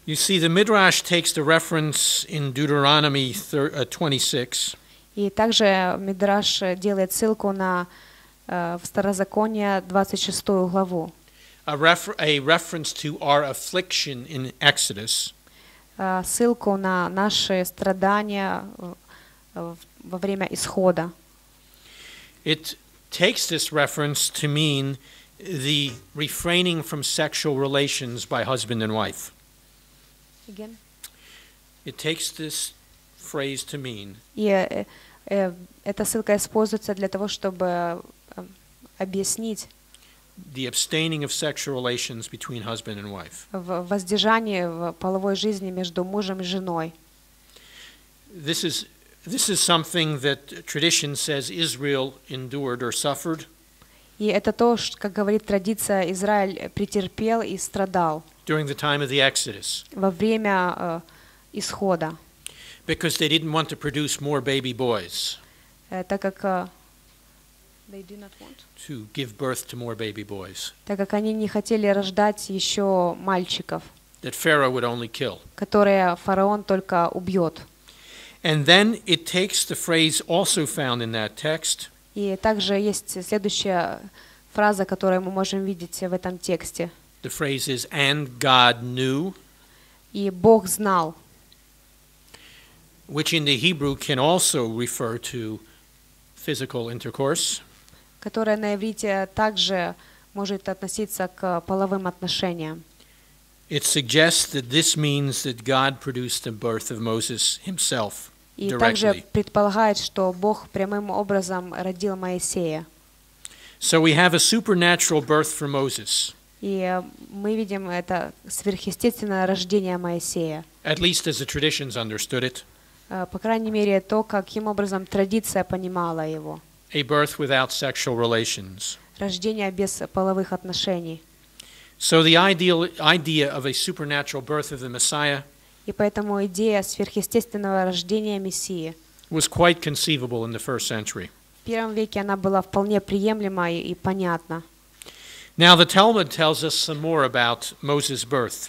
You see, the Midrash takes the reference in Deuteronomy 26. И также Мидраш делает ссылку на Второзаконие 26 главу. A reference to our affliction in Exodus. Ссылку на наши страдания во время исхода. It takes this reference to mean the refraining from sexual relations by husband and wife. Again. It takes this phrase to mean И эта ссылка используется для того, чтобы объяснить the abstaining of sexual relations between husband and wife. воздержание в половой жизни между мужем и женой. This is something that tradition says Israel endured or suffered. И это то, как говорит традиция, Израиль претерпел и страдал During the time of the Exodus, во время исхода, because they didn't want to produce more baby boys, так как they did not want. to give birth to more baby boys, Так как они не хотели рождать еще мальчиков, that Pharaoh would only kill. которые фараон только убьет. And then it takes the phrase also found in that text, И также есть следующая фраза, которую мы можем видеть в этом тексте. the phrase is, and God knew, И Бог знал, which in the Hebrew can also refer to physical intercourse. которая на иврите также может относиться к половым отношениям. It suggests that this means that God produced the birth of Moses himself И также directly. предполагает, что Бог прямым образом родил Моисея. So we have a supernatural birth for Moses, И мы видим это сверхъестественное рождение Моисея. at least as the traditions understood it, По крайней мере, то, каким образом традиция понимала его. a birth without sexual relations. Рождение без половых отношений. So the idea of a supernatural birth of the Messiah И поэтому идея сверхъестественного рождения Мессии was quite conceivable in the first century. в первом веке она была вполне приемлема и понятна. Now the Talmud tells us some more about Moses' birth.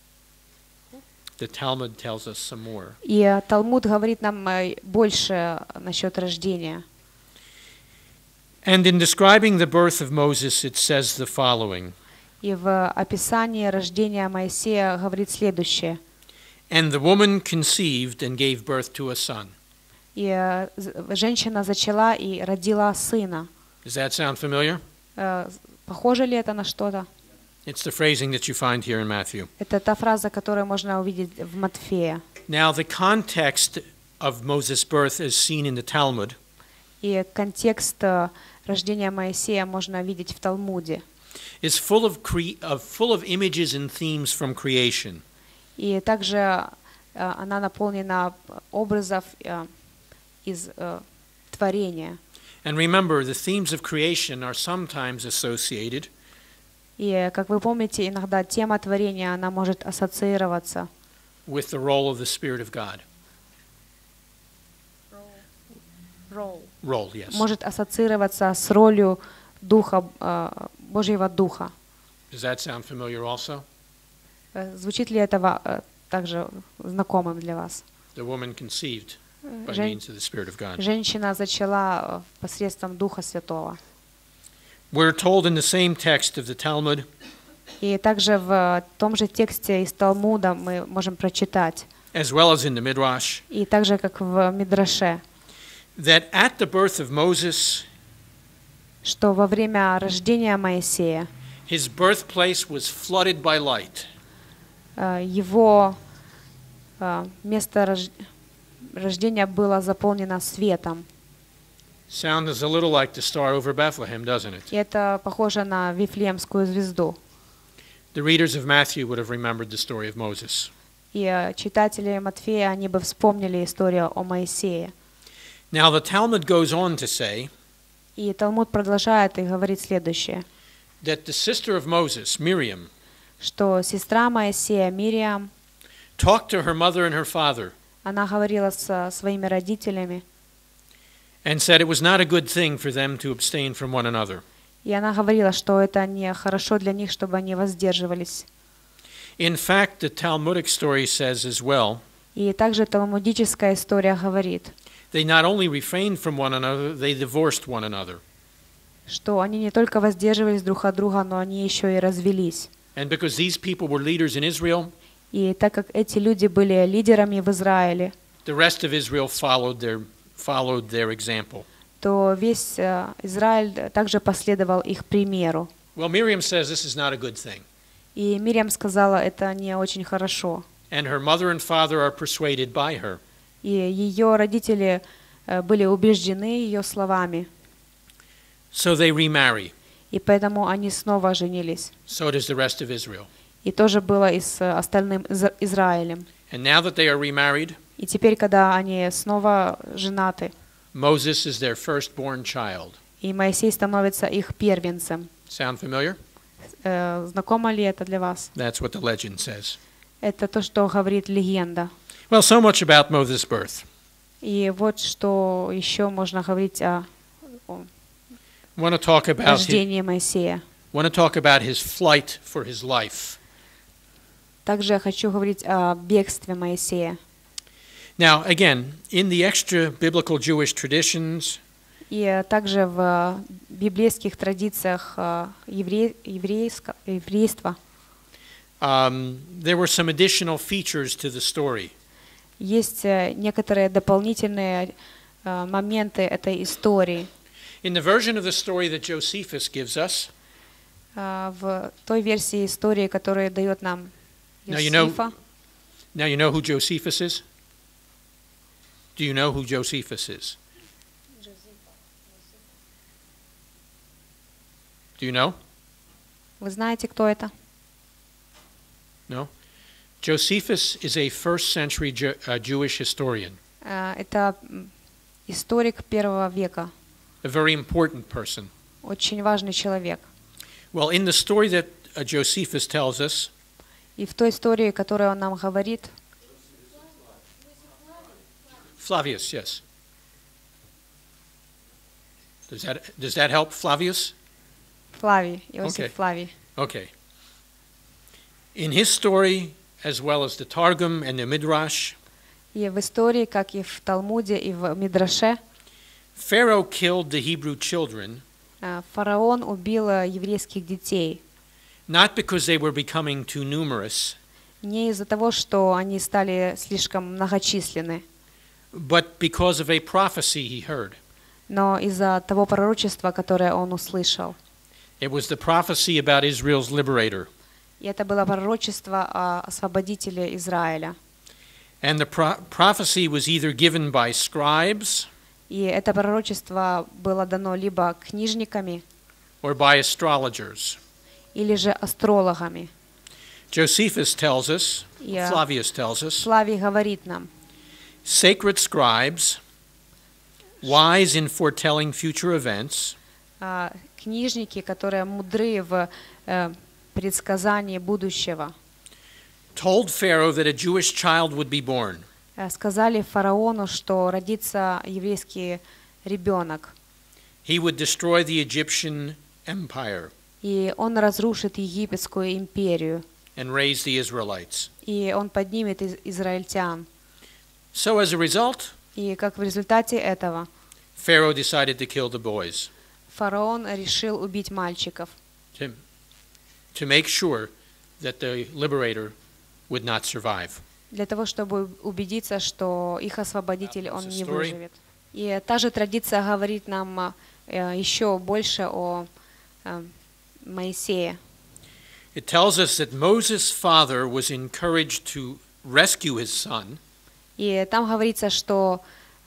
The Talmud tells us some more. И Талмуд говорит нам больше насчет рождения. And in describing the birth of Moses, it says the following. И в описании рождения Моисея говорит следующее. And the woman conceived and gave birth to a son. И женщина зачала и родила сына. Does that sound familiar? Похоже ли это на что-то? It's the phrasing that you find here in Matthew. Это та фраза, которую можно увидеть в Матфея. Now, the context of Moses' birth is seen in the Talmud. И контекст рождения Моисея можно видеть в Талмуде. Is full of images and themes from creation. И также она наполнена образов из творения. And remember, the themes of creation are sometimes associated И, как вы помните, иногда тема творения, она может ассоциироваться with the role of the Spirit of God. Role, yes. может ассоциироваться с ролью Духа, Божьего Духа. Does that sound familiar also? Звучит ли это также знакомым для вас? The woman conceived by means of the Spirit of God. Женщина зачала посредством Духа Святого. We're told in the same text of the Talmud И также в том же тексте из Талмуда мы можем прочитать, as well as in the Midrash, и также как в Мидраше, that at the birth of Moses, что во время рождения Моисея his birthplace was flooded by light. его место рождения было заполнено светом. Sounds a little like the star over Bethlehem, doesn't it? И это похоже на Вифлеемскую звезду. The readers of Matthew would have remembered the story of Moses. И читатели Матфея, они бы вспомнили историю о Моисее. Now the Talmud goes on to say И Талмуд продолжает и говорит следующее, that the sister of Moses, Miriam, что сестра Моисея, Мириам, talked to her mother and her father она говорила со своими родителями, and said it was not a good thing for them to abstain from one another. и она говорила, что это не хорошо для них, чтобы они воздерживались. In fact, the Talmudic story says as well, И также талмудическая история говорит, they not only refrained from one another, they divorced one another. что они не только воздерживались друг от друга, но они еще и развелись. And because these people were leaders in Israel, И так как эти люди были лидерами в Израиле, the rest of Israel followed their example. то весь Израиль также последовал их примеру. Well, Miriam says this is not a good thing. И Мирьям сказала, это не очень хорошо. And her mother and father are persuaded by her. И ее родители были убеждены ее словами. So they remarry. И поэтому они снова женились. So does the rest of Israel. И тоже было и с остальным Израилем. And now that they are remarried, И теперь, когда они снова женаты, Moses is their firstborn child. и Моисей становится их первенцем. Sound familiar? Знакомо ли это для вас? That's what the legend says. Это то, что говорит легенда. Well, so much about Moses' birth. И вот что еще можно говорить о Want to talk рождении Моисея. about his flight for his life. Также я хочу говорить о бегстве Моисея. Now, again, in the extra biblical Jewish traditions, И также в библейских традициях еврейства there were some additional features to the story. есть некоторые дополнительные моменты этой истории. In the version of the story that Josephus gives us, В той версии истории, которую дает нам Now you know- Иосифа. now you know who Josephus is? Do you know who Josephus is? Do you know? Вы знаете, кто это? No? Josephus is a first century Jewish historian, Это историк первого века, a very important person. очень важный человек. Well, in the story that Josephus tells us, И в той истории, которую он нам говорит, Flavius, yes. Does that help, Flavius? Флавий, Иосиф Okay. Флавий. Okay. In his story, as well as the Targum and the Midrash, И в истории, как и в Талмуде, и в Мидраше, Pharaoh killed the Hebrew children фараон убил еврейских детей not because they were becoming too numerous, не из-за того, что они стали слишком многочисленны, but because of a prophecy he heard. но из-за того пророчества, которое он услышал. It was the prophecy about Israel's liberator. И это было пророчество о освободителе Израиля. And the prophecy was either given by scribes И это пророчество было дано либо книжниками, or by astrologers. или же астрологами. Josephus tells us, Yeah. Flavius tells us, Флавий говорит нам, sacred scribes, wise in foretelling future events, книжники, которые мудры в предсказании будущего, told Pharaoh that a Jewish child would be born. сказали фараону, что родится еврейский ребенок, He would destroy the Egyptian empire и он разрушит египетскую империю, and raise the Israelites. и он поднимет израильтян. So as a result, И как в результате этого Pharaoh decided to kill the boys фараон решил убить мальчиков, to make sure that the liberator would not survive. для того, чтобы убедиться, что их освободитель, он не Story. выживет. И та же традиция говорит нам еще больше о Моисее. It tells us that Moses' father was encouraged to rescue his son, И там говорится, что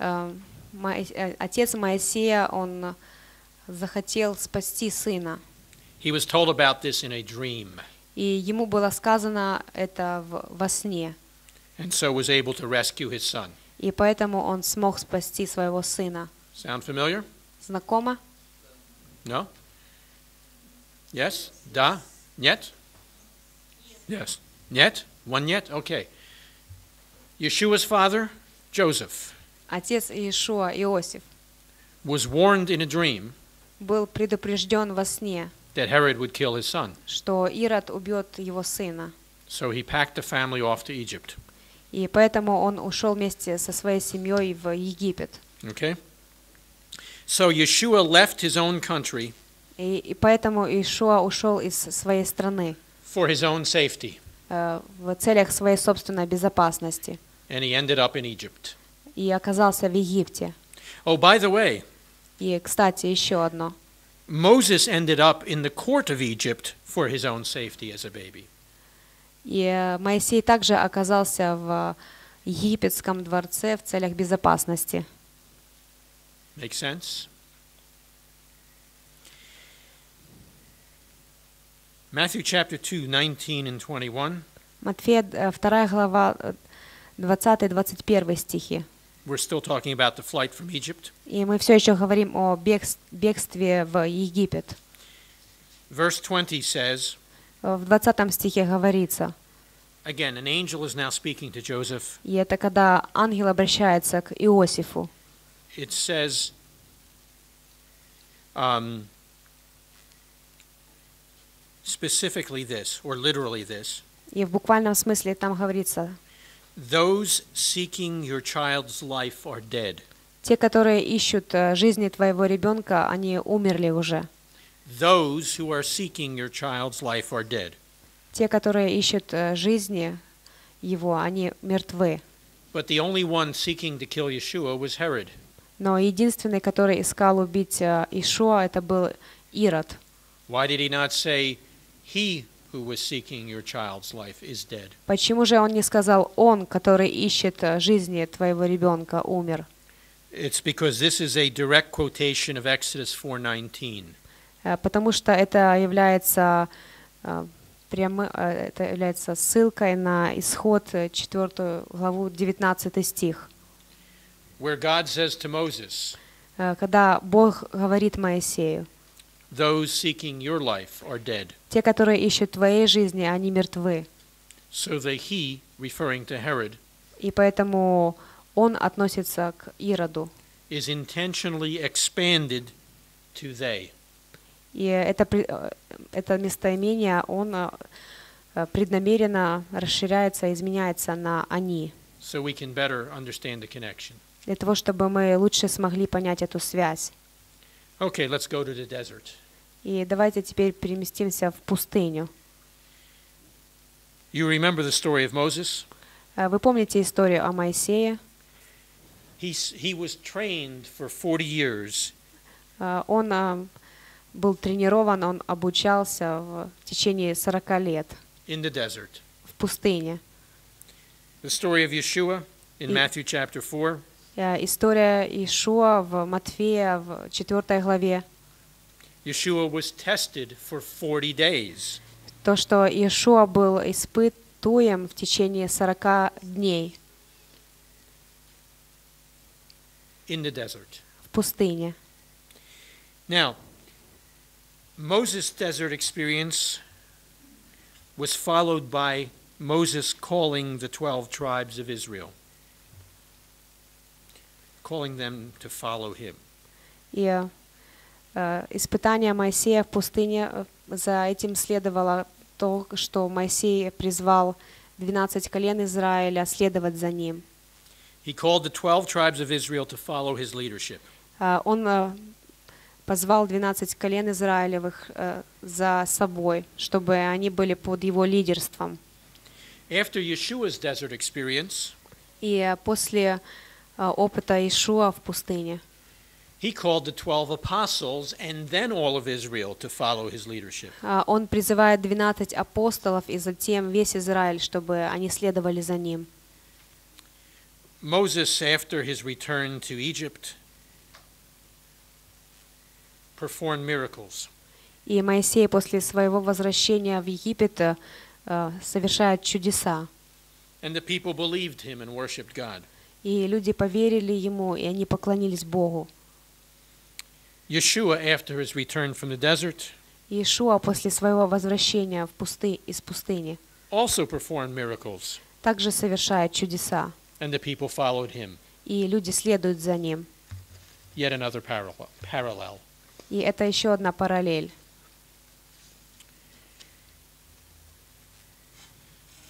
отец Моисея, он захотел спасти сына. he was told about this in a dream, И ему было сказано это во сне. and so was able to rescue his son. И поэтому он смог спасти своего сына. Sound familiar? Знакомо? No? Yes? Da? Нет? Yes. Нет? One нет? Okay. Yeshua's father, Joseph, Отец Иешуа, Иосиф, was warned in a dream был предупрежден во сне, that Herod would kill his son. что Ирод убьет его сына. So he packed the family off to Egypt. И поэтому он ушел вместе со своей семьей в Египет. Okay? So Yeshua left his own country И поэтому Иешуа ушел из своей страны for his own safety, в целях своей собственной безопасности and he ended up in Egypt. и оказался в Египте. Oh, by the way, И, кстати, еще одно. Moses ended up in the court of Egypt for his own safety as a baby. И Моисей также оказался в египетском дворце в целях безопасности. Make sense? Matthew chapter 2, 19 and 21. Матфея 2 глава 20-21 стихи. We're still talking about the flight from Egypt. И мы все еще говорим о бегстве в Египет. Verse 20 says, В 20 стихе говорится, again, an angel is now speaking to Joseph. и это когда ангел обращается к Иосифу. It says, specifically this, or literally this, И в буквальном смысле там говорится, those seeking your child's life are dead. те, которые ищут жизни твоего ребенка, они умерли уже. Those who are seeking your child's life are dead. Те, которые ищут жизни его, они мертвы. But the only one seeking to kill Yeshua was Herod. Но единственный, который искал убить Иешуа, это был Ирод. Why did he not say, he who was seeking your child's life is dead? Почему же он не сказал, он, который ищет жизни твоего ребенка, умер? It's because this is a direct quotation of Exodus 4:19. Потому что это является ссылкой на Исход 4 главу 19 стих, Where God says to Moses, когда Бог говорит Моисею, those seeking your life are dead. те, которые ищут твоей жизни, они мертвы. So the he, referring to Herod, И поэтому он относится к Ироду. is intentionally expanded to they. И это местоимение, он преднамеренно расширяется, изменяется на «они», So we can better understand the connection. для того, чтобы мы лучше смогли понять эту связь. Okay, let's go to the desert. И давайте теперь переместимся в пустыню. You remember the story of Moses? Вы помните историю о Моисее? He was trained for 40 years Он был тренирован, он обучался в течение 40 лет in the desert. в пустыне. The story of Yeshua in Matthew chapter 4. История Иешуа в Матфея в 4 главе. Yeshua was tested for 40 days. То, что Иешуа был испытуем в течение 40 дней In the desert. в пустыне. Now, Moses' desert experience was followed by Moses calling the 12 tribes of Israel, calling them to follow him. И испытание Моисея в пустыне, за этим следовало то, что Моисей призвал 12 колен Израиля следовать за ним. He called the 12 tribes of Israel to follow his leadership. Он позвал 12 колен Израилевых за собой, чтобы они были под его лидерством. After Yeshua's desert experience, И после опыта Иешуа в пустыне, he called the 12 apostles and then all of Israel to follow his leadership. он призывает 12 апостолов и затем весь Израиль, чтобы они следовали за ним. Moses, after his return to Egypt, performed miracles. И Моисей после своего возвращения в Египет совершает чудеса. And the people believed him and worshipped God. И люди поверили ему, и они поклонились Богу. Yeshua, after his return from the desert, Иешуа после своего возвращения из пустыни also performed miracles, также совершает чудеса. and the people followed him. И люди следуют за ним. Yet another parallel. И это еще одна параллель.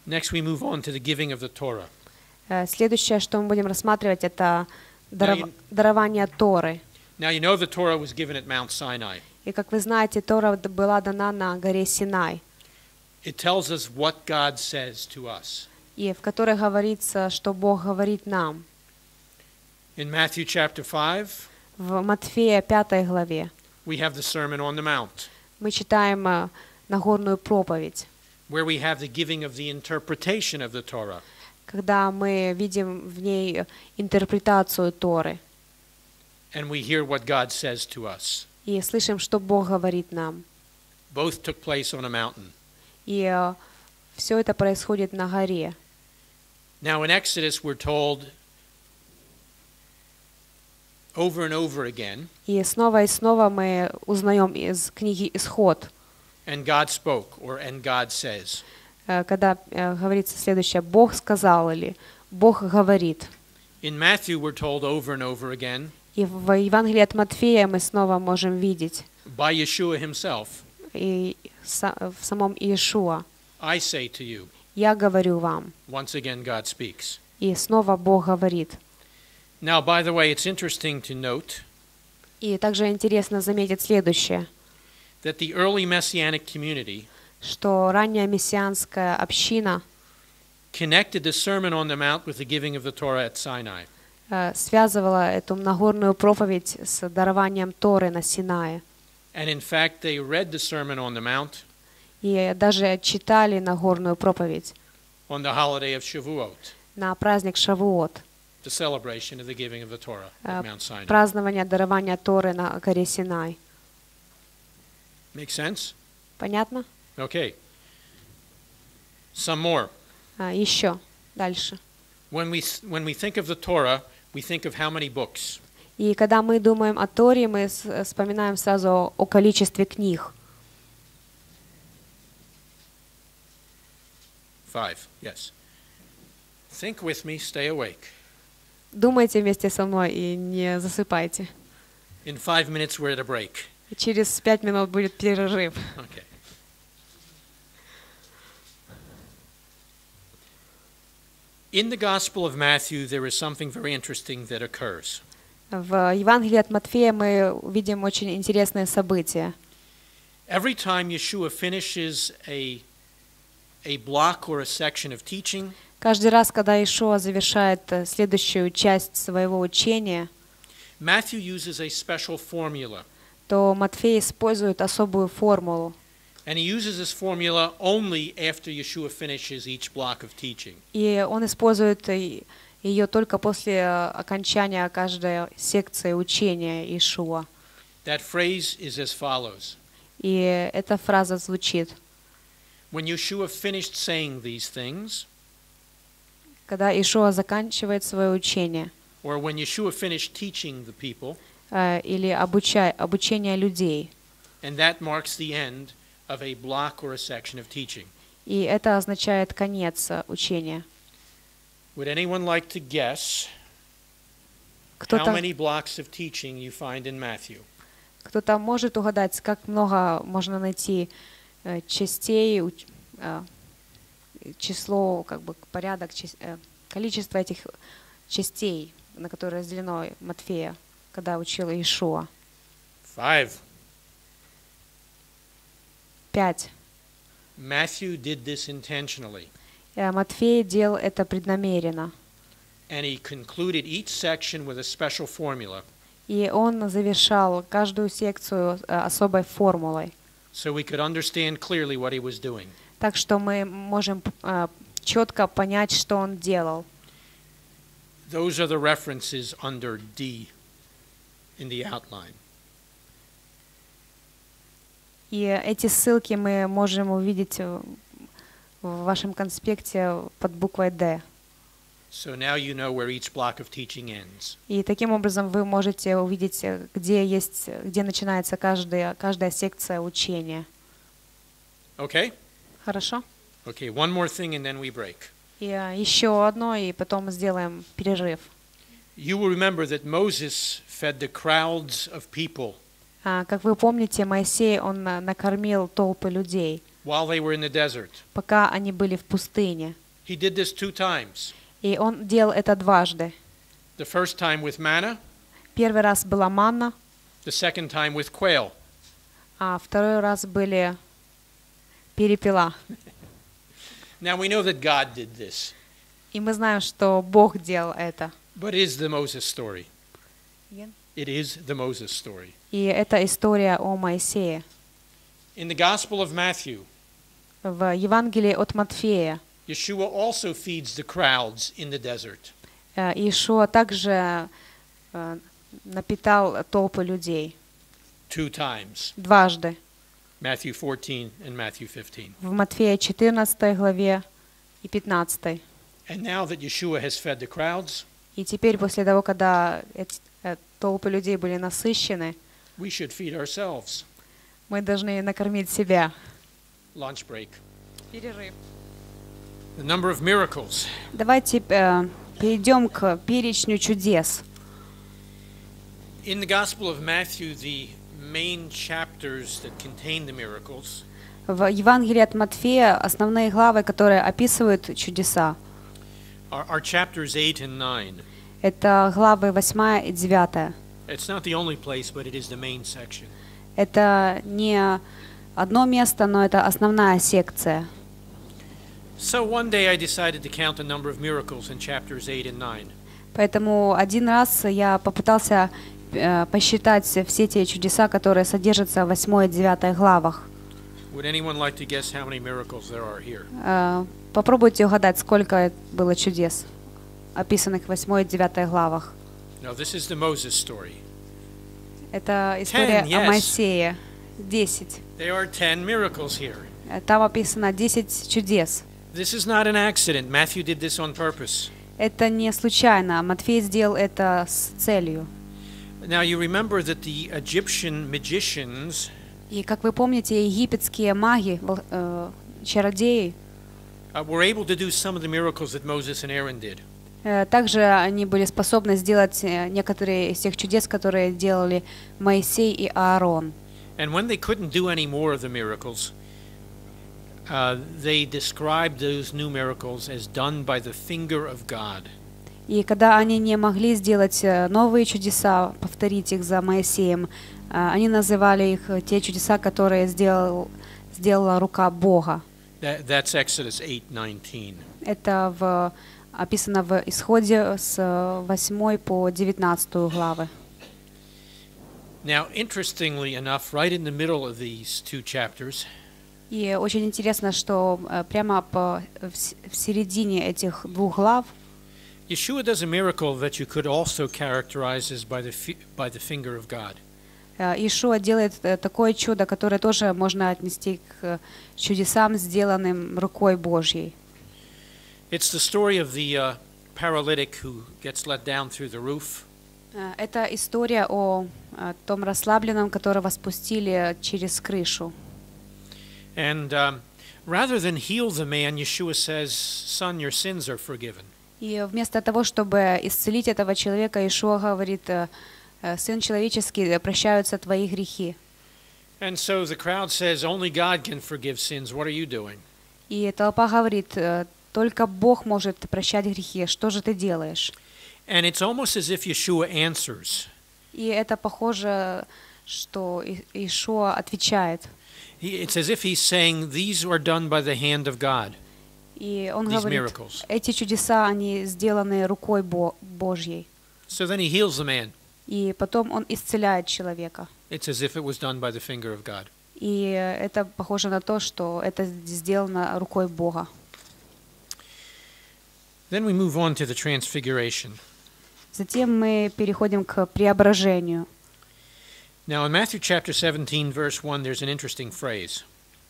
Next, we move on to the giving of the Torah. Следующее, что мы будем рассматривать, это Now you- дарование Торы. Now, you know the Torah was given at Mount Sinai. И, как вы знаете, Тора была дана на горе Синай, It tells us what God says to us. и в которой говорится, что Бог говорит нам. In Matthew chapter 5, В Матфея 5 главе we have the Sermon on the Mount, мы читаем Нагорную проповедь, where we have the giving of the interpretation of the Torah. когда мы видим в ней интерпретацию Торы And we hear what God says to us. и слышим, что Бог говорит нам. Both took place on a mountain. И все это происходит на горе. Now, in Exodus, we're told over and over again, И снова мы узнаем из книги «Исход», and God spoke, or and God says. когда говорится следующее: «Бог сказал» или «Бог говорит». In Matthew, we're told over and over again И в Евангелии от Матфея мы снова можем видеть, by Yeshua himself, и в самом Иешуа: I say to you. «Я говорю вам». Once again, God speaks. И снова Бог говорит. Now, by the way, it's interesting to note И также интересно заметить следующее, that the early Messianic community что ранняя мессианская община connected the Sermon on the Mount with the giving of the Torah at Sinai. связывала эту Нагорную проповедь с дарованием Торы на Синае. And in fact, they read the Sermon on the Mount И даже читали Нагорную проповедь on the holiday of Shavuot, на праздник Шавуот, the celebration of the giving of the Torah at Mount Sinai. празднование дарования Торы на горе Синай. Make sense? Понятно? Okay. Some more. Еще дальше. When we think of the Torah, we think of how many books? И когда мы думаем о Торе, мы вспоминаем сразу о количестве книг. 5, yes. Think with me, stay awake. Думайте вместе со мной и не засыпайте. In 5 minutes, we're at a break. И через 5 минут будет перерыв. Okay. In the Gospel of Matthew, there is something very interesting that occurs. В Евангелии от Матфея мы видим очень интересное событие. Every time Yeshua finishes a block or a section of teaching, Каждый раз, когда Иешуа завершает следующую часть своего учения, Matthew uses a special formula. то Матфей использует особую формулу. And he uses this formula only after Yeshua finishes each block of teaching. И он использует ее только после окончания каждой секции учения Иешуа. That phrase is as follows. И эта фраза звучит: When Yeshua finished saying these things, когда Иешуа заканчивает свое учение, or when Yeshua finished teaching the people, или обучение людей, and that marks the end of a block or a section of teaching. и это означает конец учения. Would anyone like to guess how Кто-то many blocks of teaching you find in Matthew? может угадать, как много можно найти частей, число, порядок, количество этих частей, на которые разделено Матфея, когда учил Иешуа? 5. 5. Matthew did this intentionally, Матфей делал это преднамеренно. and he concluded each section with a special formula, И он завершал каждую секцию особой формулой, so we could understand clearly what he was doing. так что мы можем четко понять, что он делал. Those are the references under D in the outline. И эти ссылки мы можем увидеть в вашем конспекте под буквой «Д». So now you know where each block of teaching ends. И таким образом вы можете увидеть, где начинается каждая секция учения. Okay? Хорошо? Okay, one more thing and then we break. И еще одно, и потом сделаем перерыв. You will remember that Moses fed the crowds of people Как вы помните, Моисей, он накормил толпы людей while they were in the desert. пока они были в пустыне. He did this 2 times. И он делал это дважды. The first time with manna, Первый раз была манна, the second time with quail. а второй раз были перепела. Now we know that God did this, И мы знаем, что Бог делал это. but it is the Moses story. It is the Moses story. И это история о Моисее. In the Gospel of Matthew, В Евангелии от Матфея Yeshua also feeds the crowds in the desert. Иешуа также напитал толпы людей 2 times, дважды. Matthew 14 and Matthew 15. В Матфея 14 главе и 15. And now that Yeshua has fed the crowds, И теперь, после того, когда толпы людей были насыщены, we should feed ourselves. мы должны накормить себя. Lunch break. Перерыв. The number of miracles. Давайте перейдем к перечню чудес. In the Gospel of Matthew, the main chapters that contain the miracles В Евангелии от Матфея основные главы, которые описывают чудеса, are chapters 8 and 9. это главы 8 и 9. It's not the only place, but it is the main section. Это не одно место, но это основная секция. So one day I decided to count the number of miracles in chapters 8 and 9. Поэтому один раз я попытался посчитать все те чудеса, которые содержатся в 8 и 9 главах. Would anyone like to guess how many miracles there are here? Попробуйте угадать, сколько было чудес, описанных в 8 и 9 главах. No, this is the Moses story. Это история 10, о yes. Моисее. 10. There are 10 miracles here. Там описано 10 чудес. This is not an accident. Matthew did this on purpose. Это не случайно. Матфей сделал это с целью. Now you remember that the Egyptian magicians И, как вы помните, египетские маги, чародеи, were able to do some of the miracles that Moses and Aaron did. также они были способны сделать некоторые из тех чудес, которые делали Моисей и Аарон. And when they couldn't do any more of the miracles, they described those new miracles as done by the finger of God. И когда они не могли сделать новые чудеса, повторить их за Моисеем, они называли их те чудеса, которые сделала рука Бога. That's Exodus 8:19. Это описано в Исходе с 8 по 19 главы. Now, interestingly enough, right in the middle of these 2 chapters, И очень интересно, что прямо в середине этих 2 глав Yeshua does a miracle that you could also characterize as by the finger of God. Иешуа делает такое чудо, которое тоже можно отнести к чудесам, сделанным рукой Божьей. It's the story of the paralytic who gets let down through the roof. Это история о том расслабленном, которого спустили через крышу. And rather than heal the man, Yeshua says, "Son, your sins are forgiven." И вместо того, чтобы исцелить этого человека, Иешуа говорит: «Сын человеческий, прощаются твои грехи». And so the crowd says, "Only God can forgive sins. What are you doing?" И толпа говорит: «Только Бог может прощать грехи. Что же ты делаешь?» And it's almost as if Yeshua answers. И это похоже, что Иешуа отвечает. It's as if he's saying, "These are done by the hand of God." И он These говорит: miracles. эти чудеса, они сделаны рукой Божьей. So then he heals the man. И потом он исцеляет человека. It's as if it was done by the finger of God. И это похоже на то, что это сделано рукой Бога. Then we move on to the transfiguration. Затем мы переходим к преображению. Now in Matthew chapter 17 verse 1 there's an interesting phrase.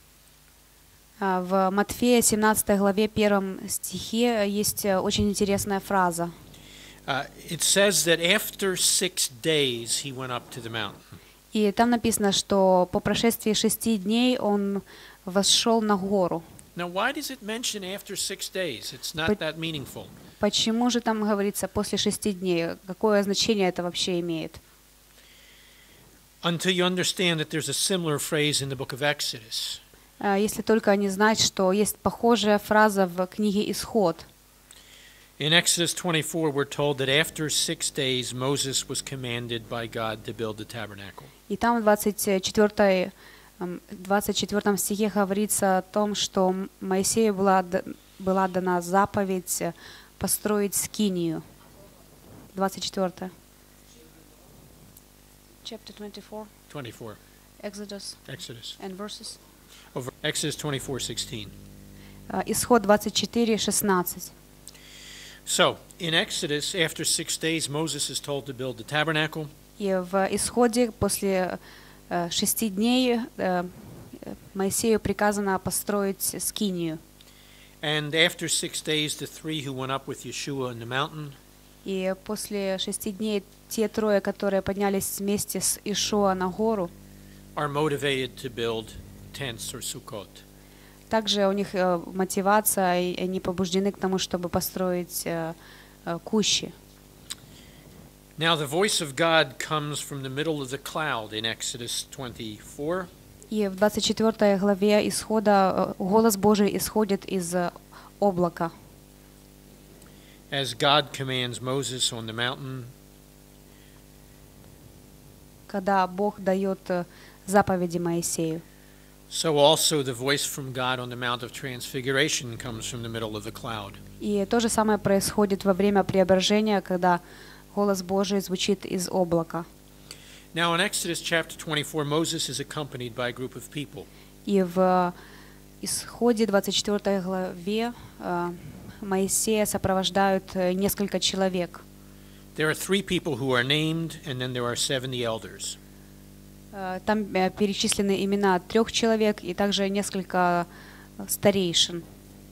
В Матфея 17 главе 1 стихе есть очень интересная фраза. It says that after 6 days he went up to the mountain. И там написано, что по прошествии 6 дней он восшел на гору. Now why does it mention after 6 days? It's not that meaningful. Почему же там говорится после 6 дней? Какое значение это вообще имеет? Until you understand that there's a similar phrase in the book of Exodus. Если только они знают, что есть похожая фраза в книге «Исход». In Exodus 24, we're told that after 6 days, Moses was commanded by God to build the tabernacle. И там в 24 стихе говорится о том, что Моисею была дана заповедь построить скинию. 24. Chapter 24. 24. Exodus Exodus. and verses. Over Exodus 24:16. Исход 24:16. So, in Exodus, after 6 days, Moses is told to build the tabernacle. И в Исходе после 6 дней Моисею приказано построить скинию. And after 6 days, the three who went up with Yeshua in the mountain И после 6 дней те трое, которые поднялись вместе с Ишуа на гору, are motivated to build tents or sukkot. также у них мотивация, и они побуждены к тому, чтобы построить кущи. Now the voice of God comes from the middle of the cloud in Exodus 24. И в 24 главе Исхода голос Божий исходит из облака. As God commands Moses on the mountain, Когда Бог дает заповеди Моисею. so also the voice from God on the Mount of Transfiguration comes from the middle of the cloud. И то же самое происходит во время преображения, когда голос Божий звучит из облака. Now in Exodus chapter 24, Moses is accompanied by a group of people. И в Исходе 24 главе Моисея сопровождают несколько человек. There are 3 people who are named, and then there are 70 elders. Там перечислены имена 3 человек и также несколько старейшин.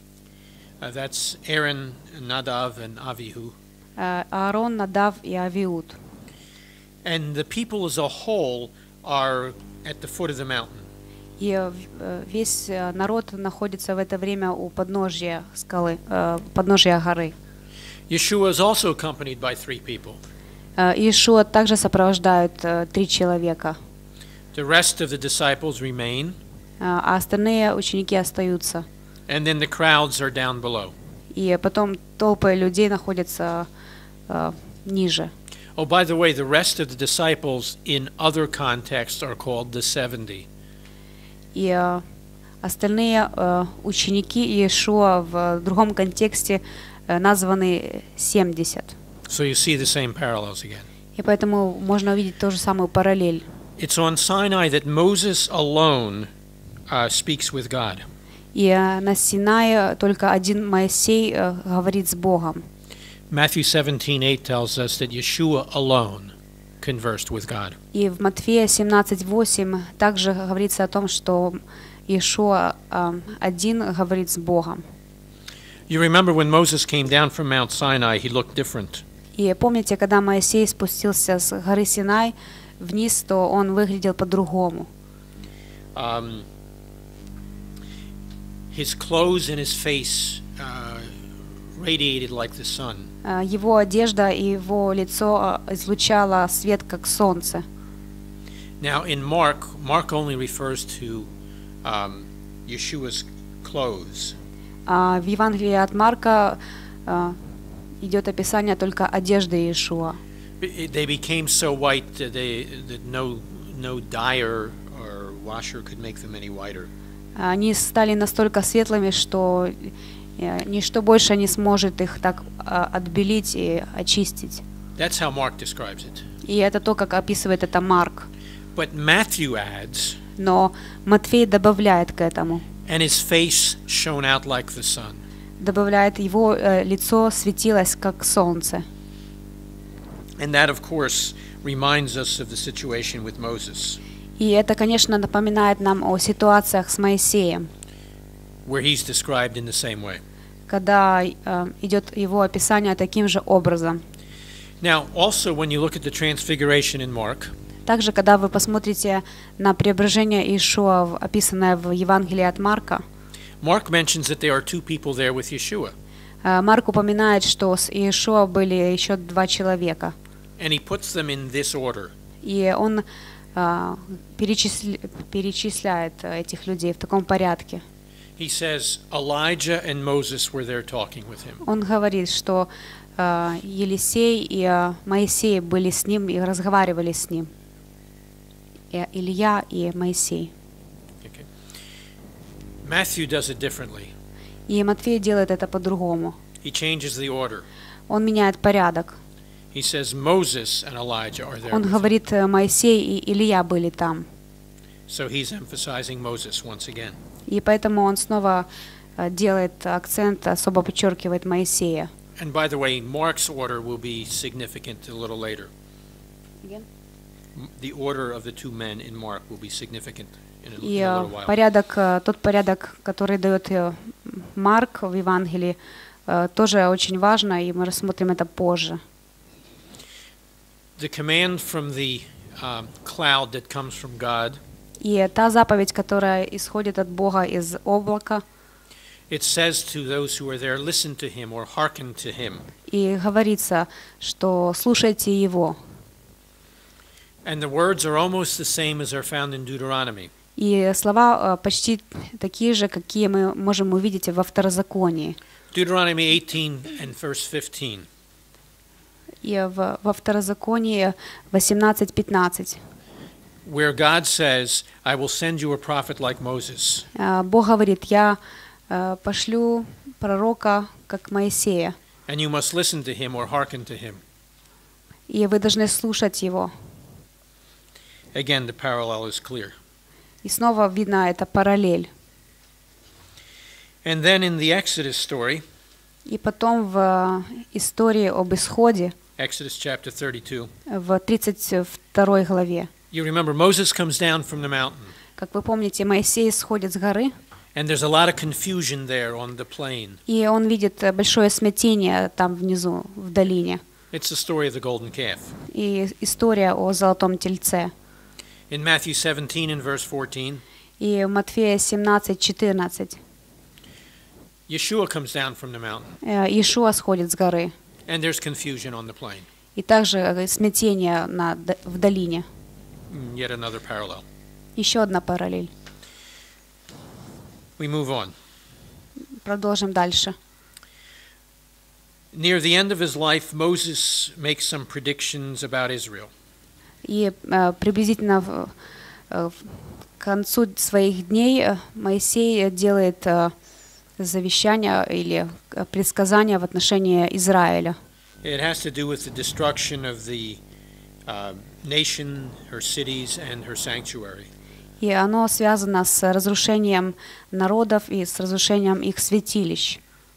That's Aaron, Nadav, and Avihu. Аарон, Надав и Авиуд. And the people as a whole are at the foot of the mountain. И весь народ находится в это время у подножия скалы, подножия горы. Yeshua is also accompanied by 3 people. Иешуа также сопровождают 3 человека, The rest of the disciples remain, а остальные ученики остаются. and then the crowds are down below. И потом толпы людей находятся ниже. Oh, by the way, the rest of the disciples in other contexts are called the 70. И остальные ученики Иешуа в другом контексте названы 70. So you see the same parallels again. И поэтому можно увидеть ту же самую параллель. It's on Sinai that Moses alone speaks with God. И на Синае только один Моисей говорит с Богом. Matthew 17:8 tells us that Yeshua alone conversed with God. И в Матфея 17:8 также говорится о том, что Иешуа один говорит с Богом. You remember when Moses came down from Mount Sinai, he looked different. И помните, когда Моисей спустился с горы Синай вниз, то он выглядел по-другому. His clothes and his face radiated like the sun. Его одежда и его лицо излучало свет, как солнце. Now in Mark only refers to Yeshua's clothes. В Евангелии от Марка идет описание только одежды Иешуа. They became so white that no dyer or washer could make them any whiter. Они стали настолько светлыми, что ничто больше не сможет их так отбелить и очистить. That's how Mark describes it. И это то, как описывает это Марк. But Matthew adds, Но Матфей добавляет к этому. and his face shone out like the sun. Добавляет, его лицо светилось, как солнце. And that, of course, reminds us of the situation with Moses, И это, конечно, напоминает нам о ситуациях с Моисеем, where he's described in the same way. когда идет его описание таким же образом. Now, also, when you look at the transfiguration in Mark, Также, когда вы посмотрите на преображение Иешуа, описанное в Евангелии от Марка, Mark mentions that there are 2 people there with Yeshua, Марк упоминает, что с Иешуа были еще 2 человека. and he puts them in this order. И он перечисляет этих людей в таком порядке. He says Elijah and Moses were there talking with him. Он говорит, что Елисей и Моисей были с ним и разговаривали с ним. Илья и Моисей. Okay. Matthew does it differently. И Матфей делает это по-другому. He changes the order. Он меняет порядок. He says Moses and Elijah are there. Он говорит, Моисей и Илья были там. So he's emphasizing Moses once again. И поэтому он снова делает акцент, особо подчеркивает Моисея. And by the way, Mark's order will be significant a little later. Again? The order of the two men in Mark will be significant in a И little while. порядок, тот порядок, который дает Марк в Евангелии, тоже очень важно, и мы рассмотрим это позже. The command from the cloud that comes from God, И та заповедь, которая исходит от Бога из облака, it says to those who are there, listen to him or hearken to him. и говорится, что слушайте Его. And the words are almost the same as are found in Deuteronomy. И слова почти такие же, какие мы можем увидеть во Второзаконии. Deuteronomy 18 and verse 15. И во Второзаконии 18:15. Where God says, I will send you a prophet like Moses. Бог говорит, я пошлю пророка, как Моисея, And you must listen to him or hearken to him. и вы должны слушать его. Again, the parallel is clear. И снова видна эта параллель. And then in the Exodus story, И потом в истории об исходе, Exodus chapter 32, в 32 главе, you remember Moses comes down from the mountain, как вы помните, Моисей сходит с горы, and there's a lot of confusion there on the plain. и он видит большое смятение там внизу, в долине. It's the story of the golden calf. И история о золотом тельце. In Matthew 17 and verse 14, И Матфея 17:14 Yeshua comes down from the mountain, Иешуа сходит с горы. and there's confusion on the plain. И также смятение в долине. Yet another parallel. Еще одна параллель. We move on. Продолжим дальше. Near the end of his life, Moses makes some predictions about Israel. И приблизительно к концу своих дней Моисей делает завещание или предсказание в отношении Израиля. It has to do with the destruction of the nation, her cities, and her sanctuary. И оно связано с разрушением народов и с разрушением их святилищ.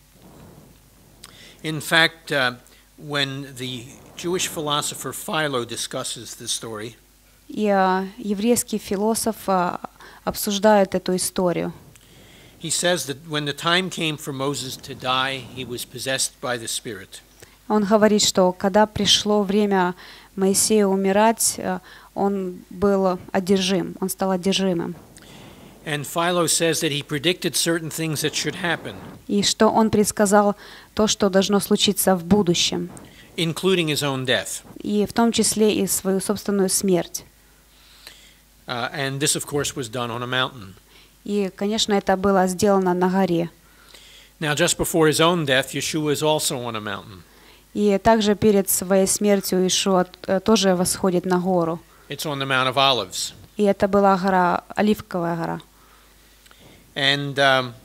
In fact, when the Jewish philosopher Philo discusses the story, И еврейский философ обсуждает эту историю. he says that when the time came for Moses to die, he was possessed by the Spirit. Он говорит, что когда пришло время Моисею умирать, он был одержим, он стал одержимым. And Philo says that he predicted certain things that should happen, И что он предсказал то, что должно случиться в будущем, including his own death. и в том числе и свою собственную смерть. And this, of course, was done on a mountain. И, конечно, это было сделано на горе. Now, just before his own death, Yeshua is also on a mountain. И также перед своей смертью Иешуа тоже восходит на гору. It's on the Mount of Olives. И это была гора, Оливковая гора. And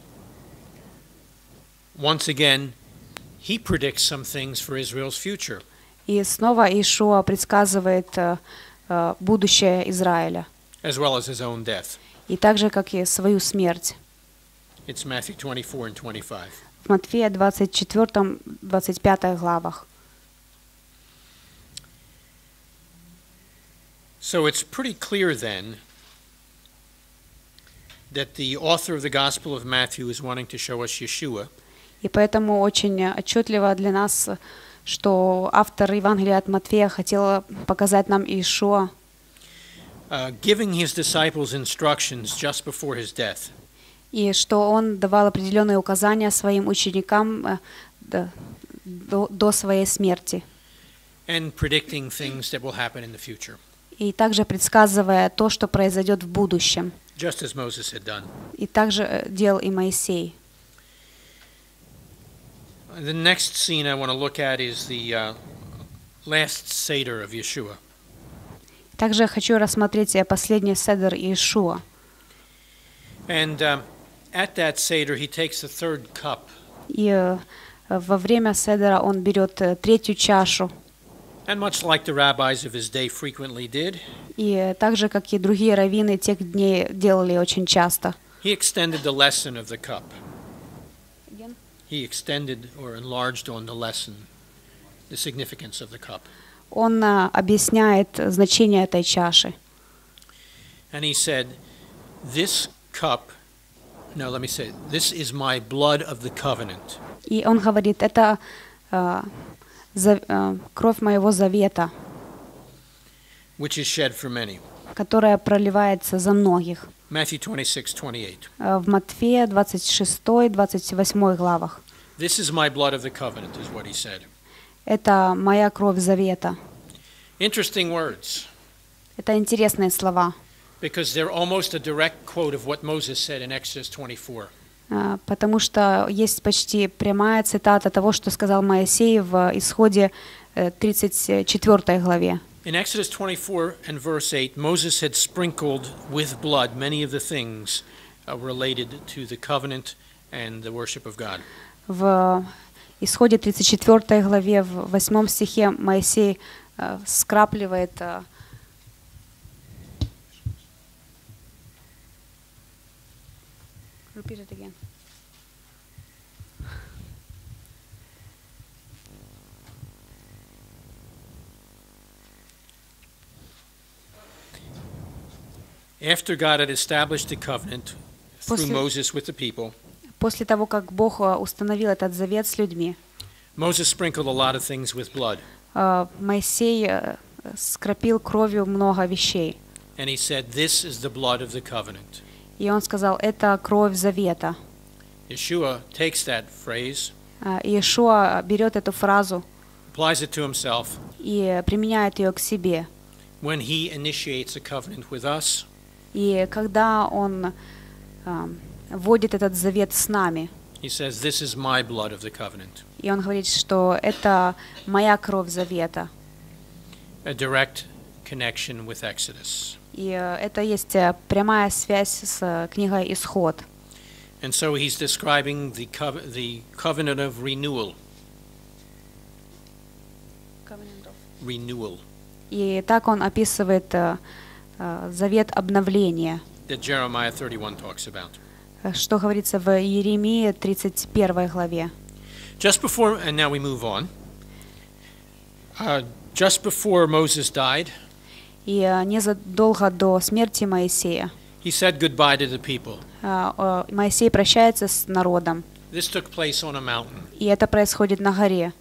once again, he predicts some things for Israel's future. И снова Иешуа предсказывает будущее Израиля, as well as his own death. и так же, как и свою смерть. It's Matthew 24 and 25. В Матфея 24-25 главах. So it's pretty clear then that the author of the Gospel of Matthew is wanting to show us Yeshua. И поэтому очень отчетливо для нас, что автор Евангелия от Матфея хотел показать нам Иешуа, Giving his disciples instructions just before his death. и что он давал определенные указания своим ученикам до своей смерти, And predicting things that will happen in the future. и также предсказывая то, что произойдет в будущем. just as Moses had done. И также делал и Моисей. The next scene I want to look at is the last Seder of Yeshua. Также хочу рассмотреть последний седер Иешуа. And at that Seder, he takes the third cup. И во время седера он берет третью чашу. And much like the rabbis of his day frequently did, И так же, как и другие раввины тех дней делали очень часто. he extended the lesson of the cup. He extended or enlarged on the lesson, the significance of the cup. Он объясняет значение этой чаши. And he said, this cup, no, let me say, this is my blood of the covenant. И он говорит, это кровь моего завета, Which is shed for many. которая проливается за многих. Matthew 26:28. В Матфея 26-28 главах. This is my blood of the covenant, is what he said. Это моя кровь завета. Interesting words, Это интересные слова, because they're almost a direct quote of what Moses said in Exodus 24. потому что есть почти прямая цитата того, что сказал Моисей в Исходе 34 главе. In Exodus 24 and verse 8, Moses had sprinkled with blood many of the things related to the covenant and the worship of God. В Исходе 34 главе, в 8 стихе Моисей скрапливает Repeat it again. After God had established the covenant through Moses with the people, После того, как Бог установил этот завет с людьми, Moses sprinkled a lot of things with blood. Моисей скропил кровью много вещей. And he said, this is the blood of the covenant. И он сказал, это кровь завета. Yeshua takes that phrase, Иешуа берет эту фразу applies it to himself, и применяет ее к себе. when he initiates a covenant with us. И когда он вводит этот завет с нами, He says, this is my blood of the covenant. и он говорит, что это моя кровь завета. A direct connection with Exodus. И это есть прямая связь с книгой «Исход». And so he's describing the covenant of renewal. Renewal И так он описывает завет обновления, that Jeremiah 31 talks about. что говорится в Иеремии 31 главе. Just before, and now we move on. Just before Moses died, И незадолго до смерти Моисея he said goodbye to the people. Моисей прощается с народом, This took place on a mountain. и это происходит на горе.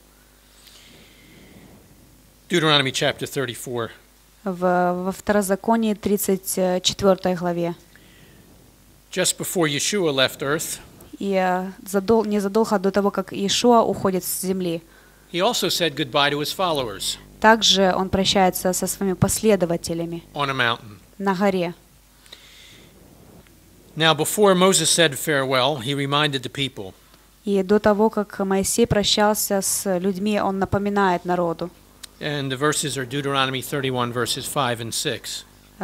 Deuteronomy chapter 34. Во Второзаконии 34 главе. Just before Yeshua left earth, И незадолго до того, как Иешуа уходит с земли, he also said goodbye to his followers также он прощается со своими последователями on a mountain. на горе. Now, before Moses said farewell, he reminded the people. И до того, как Моисей прощался с людьми, он напоминает народу. And the verses are Deuteronomy 31, verses 5 and 6.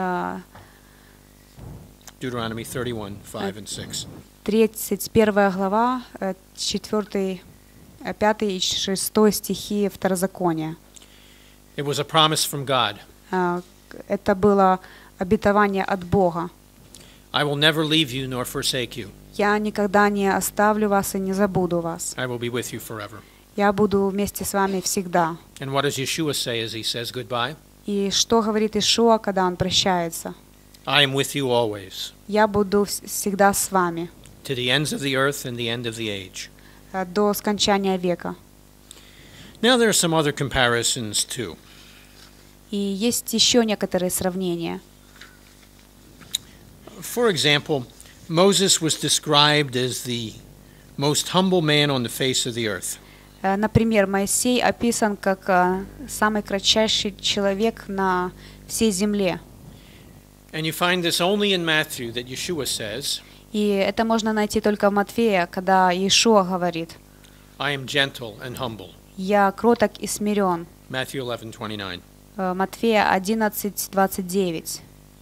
Deuteronomy 31, 5 and 6. 31 глава, 4, 5 и 6 стихи Второзакония. It was a promise from God. Это было обетование от Бога. I will never leave you nor forsake you. Я никогда не оставлю вас и не забуду вас. I will be with you forever. Я буду вместе с вами всегда. And what does Yeshua say as he says goodbye? И что говорит Иешуа, когда он прощается? I am with you always, Я буду всегда с вами to the ends of the earth and the end of the age. до скончания века. Now there are some other comparisons too. И есть еще некоторые сравнения. For example, Moses was described as the most humble man on the face of the earth. Например, Моисей описан как самый кратчайший человек на всей земле. And you find this only in Matthew that Yeshua says, И это можно найти только в Матфея, когда Иешуа говорит: I am gentle and humble. «Я кроток и смирен». Matthew 11:29. Матфея 11:29.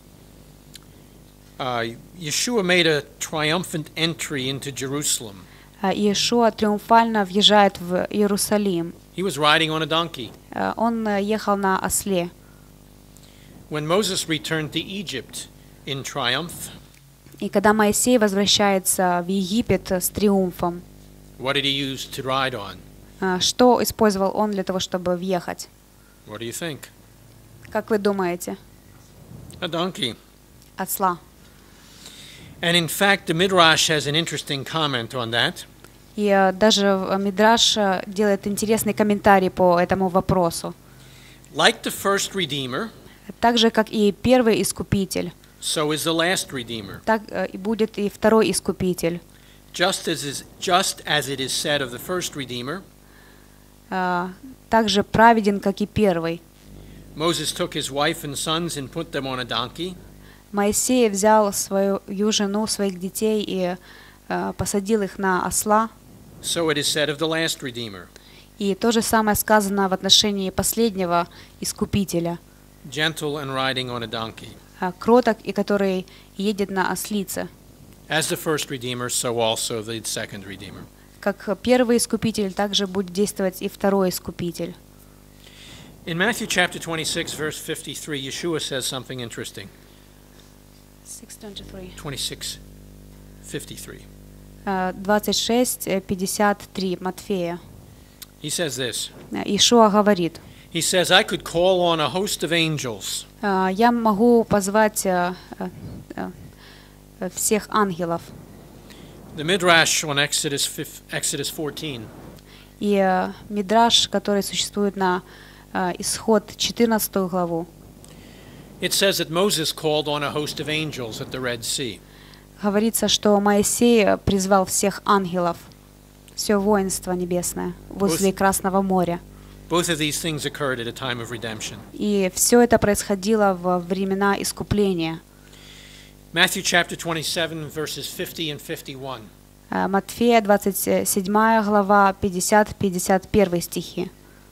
Yeshua made a triumphant entry into Jerusalem. Иешуа триумфально въезжает в Иерусалим. He was riding on a donkey. Он ехал на осле. When Moses returned to Egypt in triumph, И когда Моисей возвращается в Египет с триумфом, what did he use to ride on? что использовал он для того, чтобы въехать? What do you think? Как вы думаете? A donkey. Осла. And in fact, the Midrash has an interesting comment on that. И даже Мидраш делает интересный комментарий по этому вопросу. Like the first Redeemer, Так же, как и первый искупитель, so is the last Redeemer. так и будет и второй искупитель. Just as it is said of the first Redeemer, Так же праведен, как и первый. Moses took his wife and sons and put them on a donkey. Моисей взял свою жену, своих детей и посадил их на осла. So it is said of the last Redeemer. И то же самое сказано в отношении последнего искупителя. Gentle and riding on a donkey. Кроток, и который едет на ослице. As the first Redeemer, so also the second Redeemer. Как первый искупитель, также будет действовать и второй искупитель. In Matthew chapter 26, verse 53, Yeshua says something interesting. 26:53. 26:53 Матфея. He says this. Иешуа говорит: He says, I could call on a host of angels. Я могу позвать всех ангелов. The Midrash on Exodus 14. И Мидраш, который существует на Исход 14 главу, It says that Moses called on a host of angels at the Red Sea. говорится, что Моисей призвал всех ангелов, все воинство небесное возле Красного моря. Both of these things occurred at a time of redemption. И все это происходило во времена искупления. Matthew chapter 27, verses 50 and 51. Матфея 27 глава 50-51 стихи.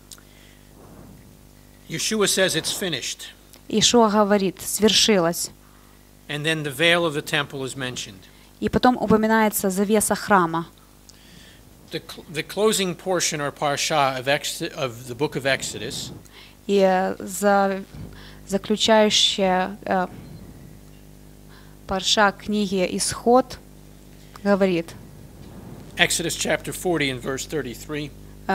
Yeshua says it's finished. Иешуа говорит: свершилось. And then the veil of the temple is mentioned. И потом упоминается завеса храма. The closing portion or parsha of the book of Exodus И заключающая парша книги Исход говорит, Exodus chapter 40 and verse 33.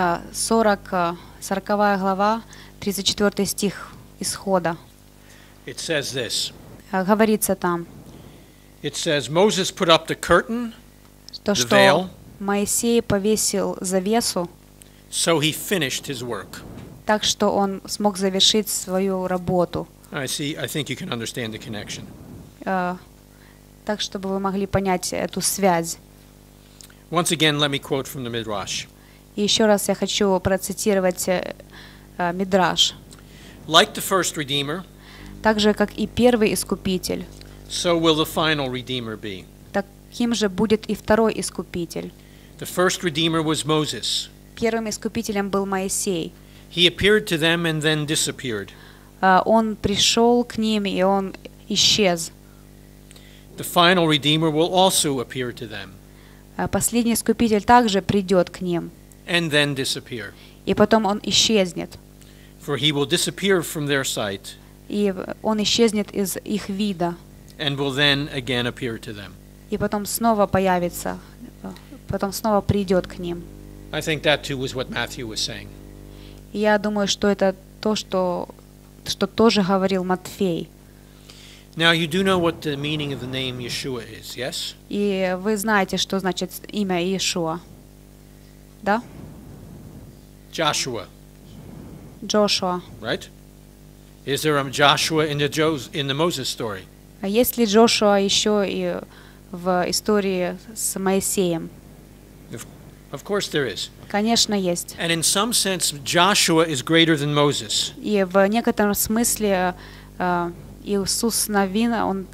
40 глава, 34 стих Исхода. It says this. Говорится там, It says, Moses put up the curtain, то, the что veil, Моисей повесил завесу, so he finished his work. так что он смог завершить свою работу. I think you can understand the connection. Так, чтобы вы могли понять эту связь. Once again, let me quote from the Midrash. И еще раз я хочу процитировать Мидраш. Like the first Redeemer, Так же, как и первый искупитель, so will the final Redeemer be. таким же будет и второй искупитель. The first Redeemer was Moses. Первым искупителем был Моисей. He appeared to them and then disappeared. Он пришел к ним, и он исчез. The final Redeemer will also appear to them Последний искупитель также придет к ним, and then disappear. и потом он исчезнет. For he will disappear from their sight И он исчезнет из их вида, and will then again appear to them. и потом снова появится, потом снова придет к ним. I think that too was what Matthew was saying. И я думаю, что это то, что тоже говорил Матфей. Now you do know what the meaning of the name Yeshua is, yes? И вы знаете, что значит имя Иешуа, да? Joshua, Джошуа. right? Is there a Joshua in the Moses story? А есть ли Джошуа еще и в истории с Моисеем? Of course there is. Конечно, есть. And in some sense, Joshua is greater than Moses. И в некотором смысле Иисус Навин, он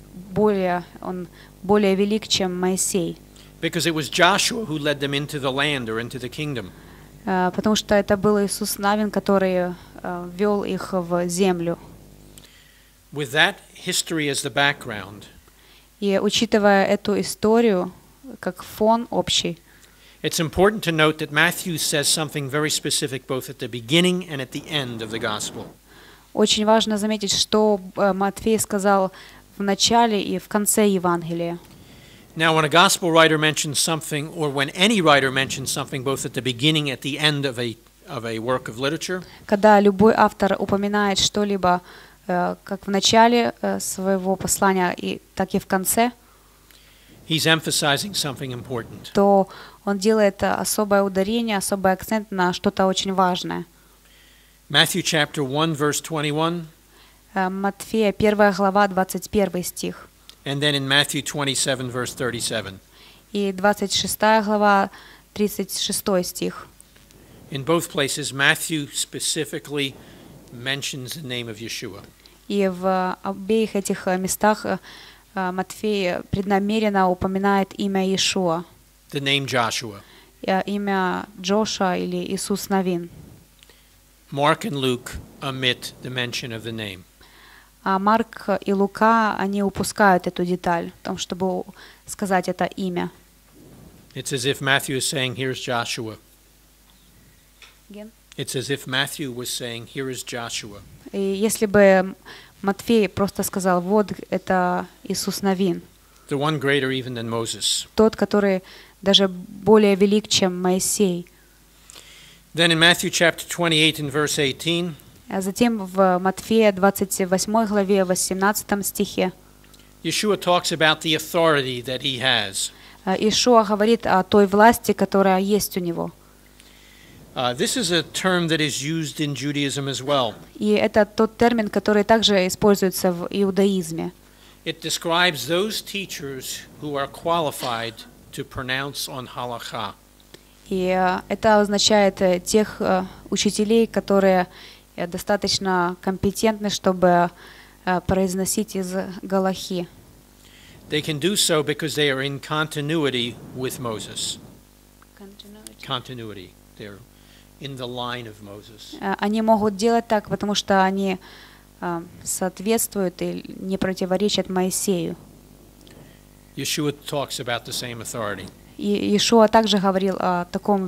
более велик, чем Моисей. Because it was Joshua who led them into the land or into the kingdom. Потому что это был Иисус Навин, который вел их в землю. With that history as the background, И учитывая эту историю как фон общий, it's important to note that Matthew says something very specific both at the beginning and at the end of the gospel. очень важно заметить, что Матфей сказал в начале и в конце Евангелия. Now, when a gospel writer mentions something, or when any writer mentions something both at the beginning and at the end of a work of literature, Когда любой автор упоминает что-либо как в начале своего послания, так и в конце, he's emphasizing something important. то он делает особое ударение, особый акцент на что-то очень важное. Matthew chapter 1, verse 21, Матфея 1 глава, 21 стих. and then in Matthew 27, verse 37. И 26 глава, 36 стих. In both places, Matthew specifically mentions the name of Yeshua. И в обеих этих местах Матфей преднамеренно упоминает имя Иешуа, The name Joshua. имя Джоша или Иисус Навин. Mark and Luke omit the mention of the name. А Марк и Лука, они упускают эту деталь, в том, чтобы сказать это имя. It's as if Matthew is saying, here's Joshua. Again? It's as if Matthew was saying, here is Joshua. И если бы Матфей просто сказал, вот это Иисус Навин, The one greater even than Moses. тот, который даже более велик, чем Моисей. Then in Matthew chapter 28 and verse 18, А затем в Матфея 28 главе 18 стихе Yeshua talks about the authority that he has. Иешуа говорит о той власти, которая есть у него. This is a term that is used in Judaism as well. И это тот термин, который также используется в иудаизме. It describes those teachers who are qualified to pronounce on halakha. И это означает тех учителей, которые достаточно компетентны, чтобы произносить из галахи. They can do so because they are in continuity with Moses. Continuity. They're in the line of Moses. Они могут делать так, потому что они соответствуют и не противоречат Моисею. Yeshua talks about the same authority. И Иешуа также говорил о таком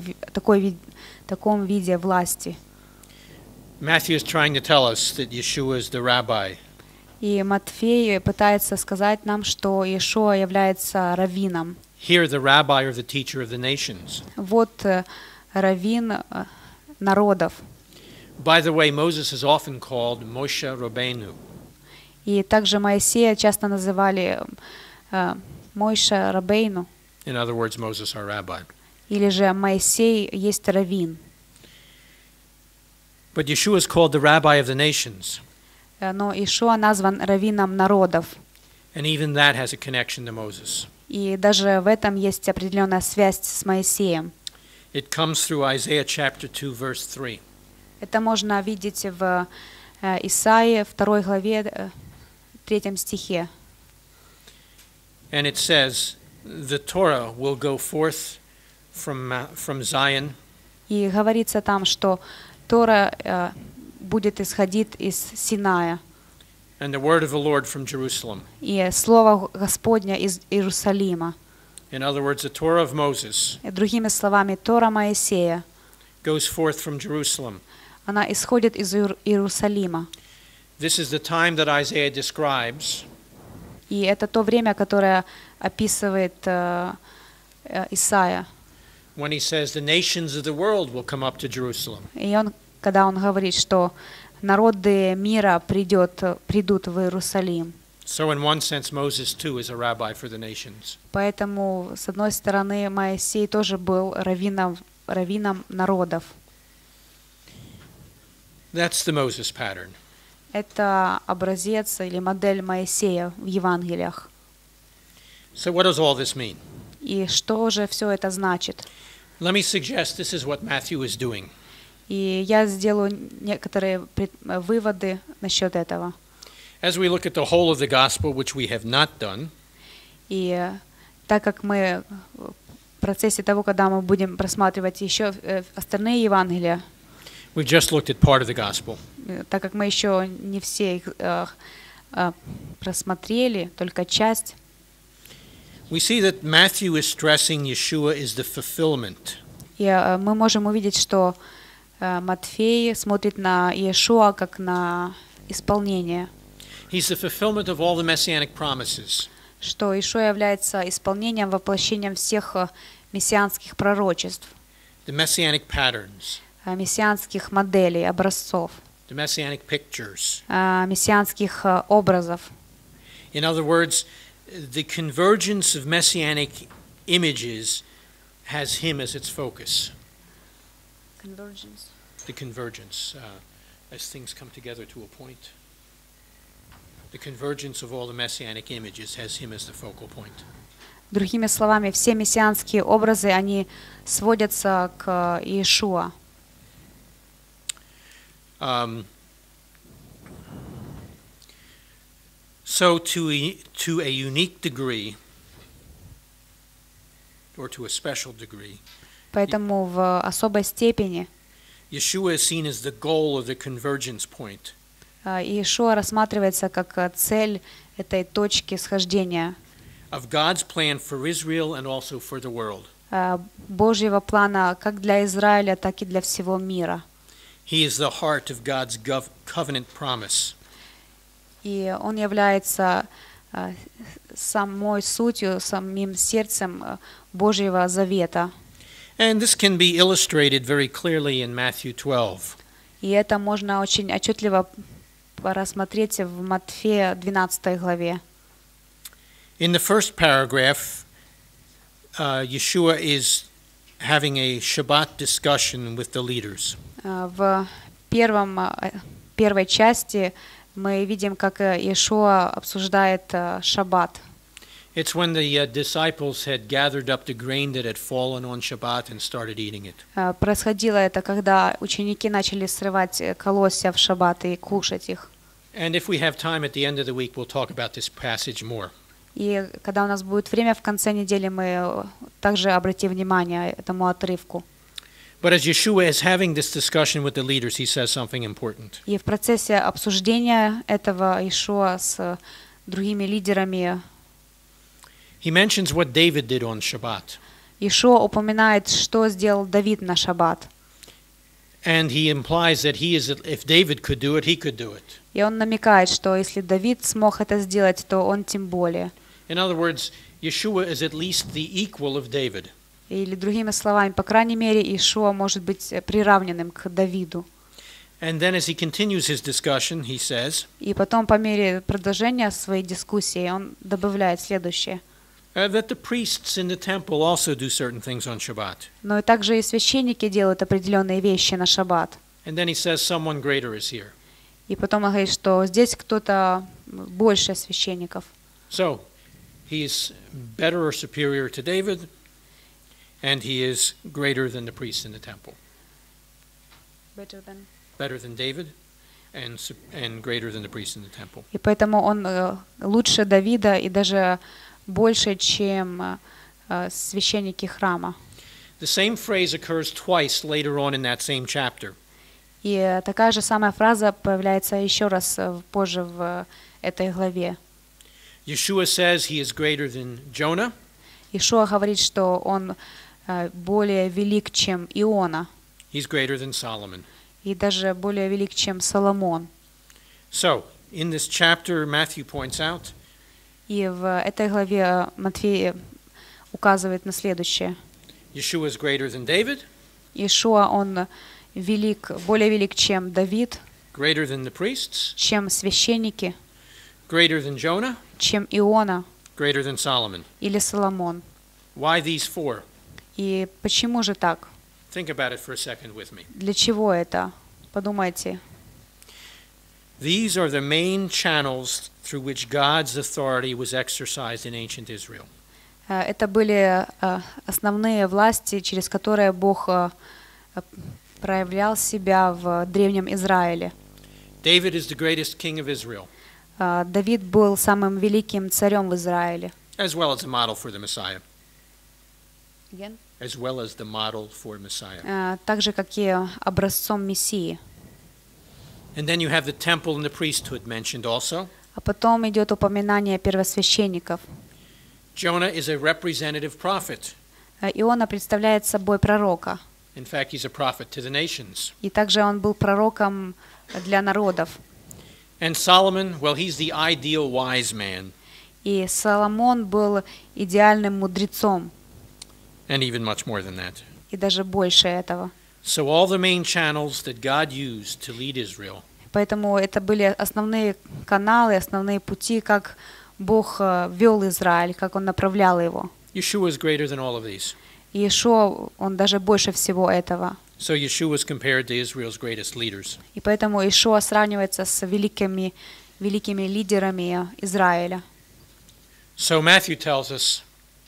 виде власти. Matthew is trying to tell us that Yeshua is the rabbi. И Матфей пытается сказать нам, что Иешуа является раввином. Here, the rabbi or the teacher of the nations. Вот раввин народов. By the way, Moses is often called Moshe Rabbeinu. И также Моисея часто называли Мойша Рабейну, In other words, Moses our rabbi. или же Моисей есть раввин. But Yeshua is called the rabbi of the nations. Но Иешуа назван раввином народов. And even that has a connection to Moses. И даже в этом есть определенная связь с Моисеем. It comes through Isaiah chapter 2, verse 3. Это можно видеть в Исаии 2 главе 3 стихе. And it says, the Torah will go forth from Zion, И говорится там, что Тора будет исходить из Синая, and the word of the Lord from Jerusalem. и Слово Господня из Иерусалима. In other words, the Torah of Moses И другими словами, Тора Моисея, goes forth from Jerusalem. она исходит из Иерусалима. This is the time that Isaiah describes И это то время, которое описывает Исаия. when he says the nations of the world will come up to Jerusalem. И когда он говорит, что народы мира придут в Иерусалим. So in one sense, Moses too is a rabbi for the nations. Поэтому, с одной стороны, Моисей тоже был раввином народов. That's the Moses pattern. Это образец или модель Моисея в Евангелиях. So what does all this mean? И что же все это значит? Let me suggest this is what Matthew is doing. И я сделаю некоторые выводы насчет этого. As we look at the whole of the gospel, which we have not done, И так как мы в процессе того, когда мы будем просматривать еще остальные Евангелия, we've just looked at part of the gospel. так как мы еще не все их просмотрели, только часть, We see that Matthew is stressing Yeshua is the fulfillment. и мы можем увидеть, что Матфей смотрит на Иешуа как на исполнение, He's the fulfillment of all the messianic promises. что Иешуа является исполнением, воплощением всех мессианских пророчеств, The messianic patterns, мессианских моделей, образцов, the messianic pictures. мессианских образов. In other words, the convergence of messianic images has him as its focus. The convergence, as things come together to a point. The convergence of all the messianic images has him as the focal point. Другими словами, все мессианские образы, они сводятся к Иешуа. So to a unique degree, or to a special degree, Поэтому в особой степени Yeshua is seen as the goal of the convergence point. Иешуа рассматривается как цель этой точки схождения Of God's plan for Israel and also for the world. Божьего плана как для Израиля, так и для всего мира. He is the heart of God's covenant promise. И он является самой сутью, самим сердцем Божьего завета. And this can be illustrated very clearly in Matthew 12. И это можно очень отчетливо рассмотреть в Матфея 12 главе. In the first paragraph, Yeshua is having a Shabbat discussion with the leaders. В первой части мы видим, как Иешуа обсуждает Шаббат. It's when the disciples had gathered up the grain that had fallen on Shabbat and started eating it. Происходило это, когда ученики начали срывать колосья в Шаббат и кушать их. And if we have time at the end of the week, we'll talk about this passage more. И когда у нас будет время в конце недели, мы также обратим внимание этому отрывку. But as Yeshua is having this discussion with the leaders, he says something important. И в процессе обсуждения этого Иешуа с другими лидерами He mentions what David did on Shabbat. Иешуа упоминает, что сделал Давид на Шаббат. And he implies that if David could do it, he could do it. И он намекает, что если Давид смог это сделать, то он тем более. In other words, Yeshua is at least the equal of David. Или другими словами, по крайней мере, Иешуа может быть приравненным к Давиду. And then as he continues his discussion, he says, И потом, по мере продолжения своей дискуссии, он добавляет следующее. That the priests in the temple also do certain things on Shabbat. Но и также и священники делают определенные вещи на Шаббат. And then he says someone greater is here. И потом он говорит, что здесь кто-то больше священников. So, he is better or superior to David, and he is greater than the priests in the temple. Better than David, and greater than the priests in the temple. И поэтому он лучше Давида и даже больше, чем священники храма. The same phrase occurs twice later on in that same chapter. И такая же самая фраза появляется еще раз позже в этой главе. Yeshua says he is greater than Jonah. Иешуа говорит, что он более велик, чем Иона, He's greater than Solomon. и даже более велик, чем Соломон. So, in this chapter, Matthew points out И в этой главе Матфей указывает на следующее. Yeshua is greater than David, Иешуа, он велик, более велик, чем Давид, greater than the priests, чем священники, greater than Jonah, чем Иона greater than Solomon. или Соломон. Why these four? И почему же так? Think about it for a second with me. Для чего это? Подумайте. These are the main channels through which God's authority was exercised in ancient Israel. Это были основные власти, через которые Бог проявлял себя в древнем Израиле. David is the greatest king of Israel, Давид был самым великим царем в Израиле. as well as a model for the Messiah. Так же, как и образцом Мессии. And then you have the temple and the priesthood mentioned also. А потом идет упоминание первосвященников. Jonah is a representative prophet. Иона представляет собой пророка. In fact, he's a prophet to the nations. И также он был пророком для народов. And Solomon, well, he's the ideal wise man. И Соломон был идеальным мудрецом. And even much more than that. И даже больше этого. So all the main channels that God used to lead Israel. Поэтому это были основные каналы, основные пути, как Бог вел Израиль, как Он направлял его. Yeshua is greater than all of these. И Иешуа, он даже больше всего этого. So Yeshua is compared to Israel's greatest leaders. И поэтому Иешуа сравнивается с великими лидерами Израиля. So Matthew tells us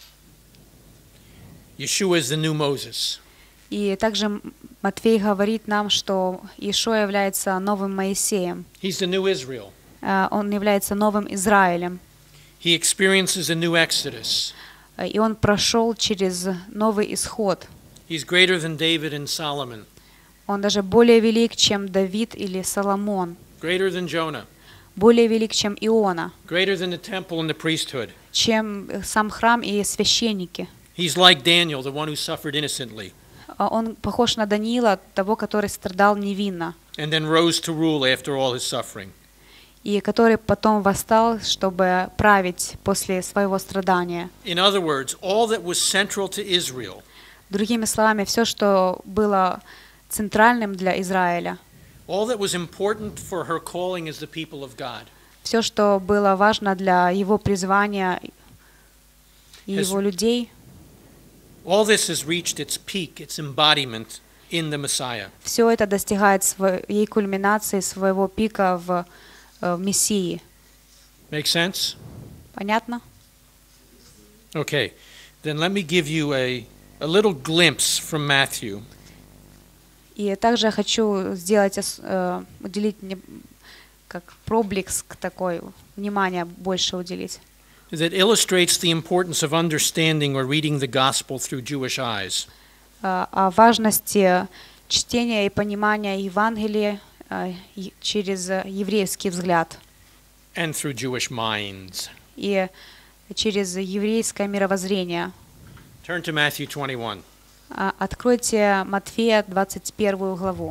Yeshua is the new Moses. И также Матфей говорит нам, что Иешуа является новым Моисеем. He's the new Israel. Он является новым Израилем. He experiences a new Exodus. И он прошел через новый исход. He's greater than David and Solomon. Он даже более велик, чем Давид или Соломон. Greater than Jonah. Более велик, чем Иона. Greater than the temple and the priesthood. Чем сам храм и священники. He's like Daniel, the one who suffered innocently. Он похож на Даниила, того, который страдал невинно. And then rose to rule after all his suffering. И который потом восстал, чтобы править после своего страдания. In other words, all that was central to Israel. Другими словами, все, что было центральным для Израиля, All that was important for her calling as the people of God. все, что было важно для его призвания и его людей, All this has reached its peak, its embodiment in the Messiah. все это достигает своей кульминации, своего пика в Мессии. Make sense? Понятно? Okay. Then let me give you a little glimpse from Matthew. И также я хочу сделать, уделить как проблеск такой, внимание больше уделить. That illustrates the importance of understanding or reading the gospel through Jewish eyes. О важности чтения и понимания Евангелия через еврейский взгляд. And through Jewish minds. И через еврейское мировоззрение. Turn to Matthew 21. Откройте Матфея 21 главу.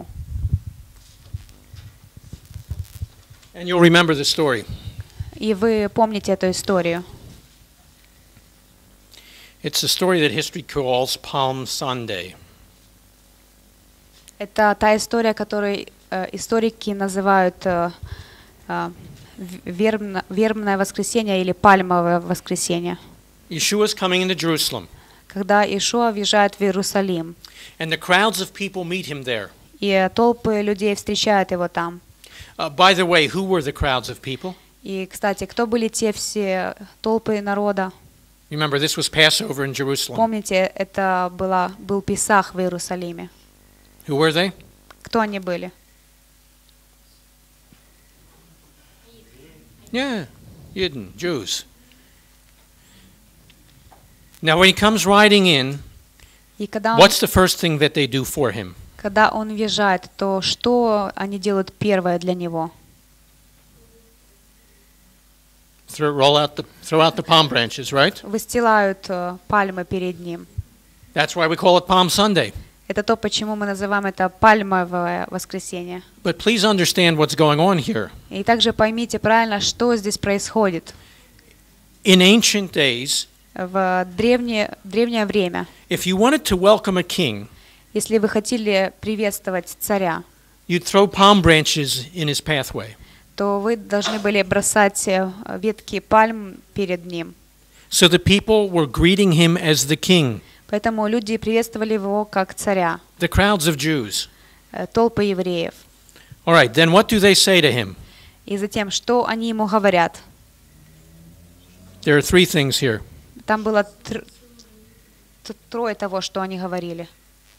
And you'll remember the story. И вы помните эту историю. It's a story that history calls Palm Sunday. Это та история, которую историки называют вербное воскресенье или пальмовое воскресенье. Yeshua's coming into Jerusalem. Когда Иешуа въезжает в Иерусалим. And the crowds of people meet him there. И толпы людей встречают его там. By the way, who were the crowds of people? И, кстати, кто были те все толпы народа? Remember, this was Passover in Jerusalem. Помните, это был Песах в Иерусалиме. Who were they? Кто они были? Yeah, Yidden, Jews. Now, when he comes riding in, И когда what's the first thing that they do for him? когда он въезжает, то что они делают первое для него? Throw out the palm branches, right? Выстилают пальмы перед ним. That's why we call it Palm Sunday. Это то, почему мы называем это пальмовое воскресенье. But please understand what's going on here. И также поймите правильно, что здесь происходит. In ancient days, В древнее время, if you wanted to welcome a king, если вы хотели приветствовать царя, you'd throw palm branches in his pathway. то вы должны были бросать ветки пальм перед ним. So the people were greeting him as the king. Поэтому люди приветствовали его как царя, The crowds of Jews. толпы евреев. All right, then what do they say to him? И затем, что они ему говорят? There are three things here. Там было трое того, что они говорили.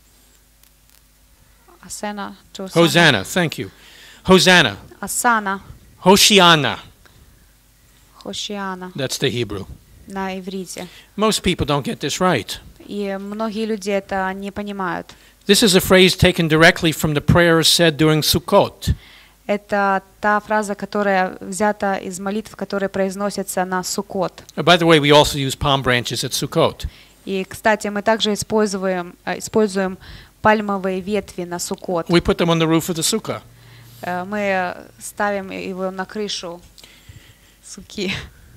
Асана, Hosanna, thank you. Hosanna, Асана, Hoshiana, Хошиана that's the Hebrew. на иврите. Most people don't get this right. И многие люди это не понимают. This is a phrase taken directly from the prayers said during Sukkot. Это та фраза, которая взята из молитв, которые произносятся на Суккот. By the way, we also use palm branches at Sukkot. И, кстати, мы также используем пальмовые ветви на Суккот. We put them on the roof of the sukkah. Мы ставим его на крышу суки.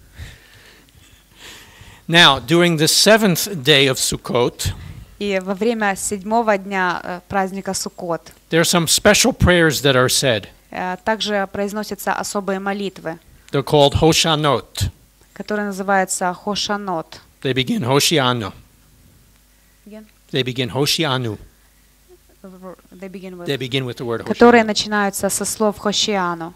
Now, during the 7th day of Sukkot, И во время 7-го дня праздника Суккот there are some special prayers that are said. также произносятся особые молитвы, They're called Hoshanot. которые называются Хошанот. They begin Hoshianu. Again? They begin Hoshianu. They begin with. They begin with the word Которые Hoshianu. начинаются со слов Хошиану.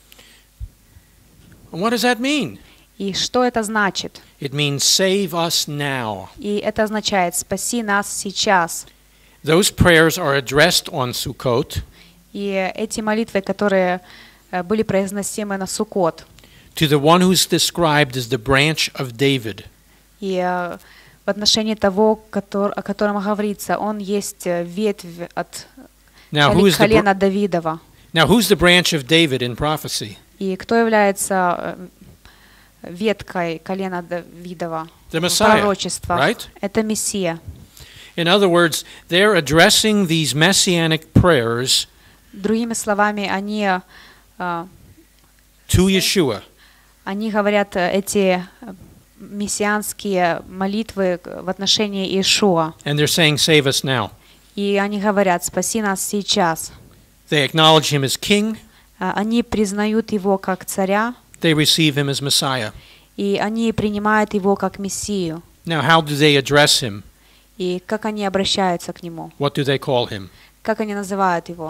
What does that mean? И что это значит? It means save us now. И это означает «спаси нас сейчас». Those prayers are addressed on Sukkot И эти молитвы, которые были произносимы на Суккот, to the one who's described as the branch of David. и в отношении того, о котором говорится, он есть ветвь от Now, who is the колена Давидова. who's the branch of David in prophecy? И кто является веткой колена Давидова? The Messiah, Пророчество. right? Это Мессия. In other words, they're addressing these messianic prayers Другими словами, to Yeshua. они говорят эти мессианские молитвы в отношении Иешуа. And they're saying, save us now. И они говорят, спаси нас сейчас. They acknowledge him as king. Они признают его как царя, They receive him as Messiah. и они принимают его как Мессию. Now, how do they address him? И как они обращаются к нему? What do they call him? Как они называют его?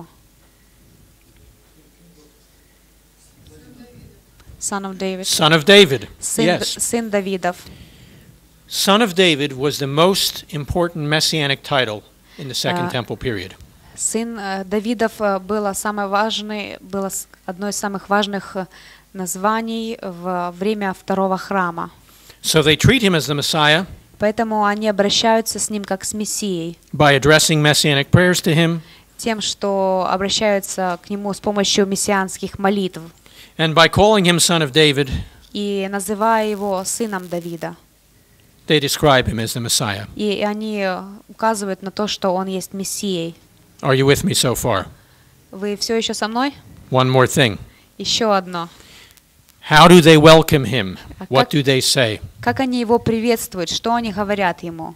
Son of David. Son of David. Сын, Yes. сын Давидов. Son of David was the most important messianic title in the Second Temple period. Сын Давидов было одно из самых важных названий во время второго храма. So they treat him as the Messiah Поэтому они обращаются с ним как с Мессией, by addressing messianic prayers to him тем, что обращаются к нему с помощью мессианских молитв and by calling him Son of David, и называя его сыном Давида. they describe him as the Messiah. И они указывают на то, что он есть Мессией. Are you with me so far? Вы все еще со мной? One more thing. Еще одно. How do they welcome him? А What как- do they say? Как они его приветствуют? Что они говорят ему?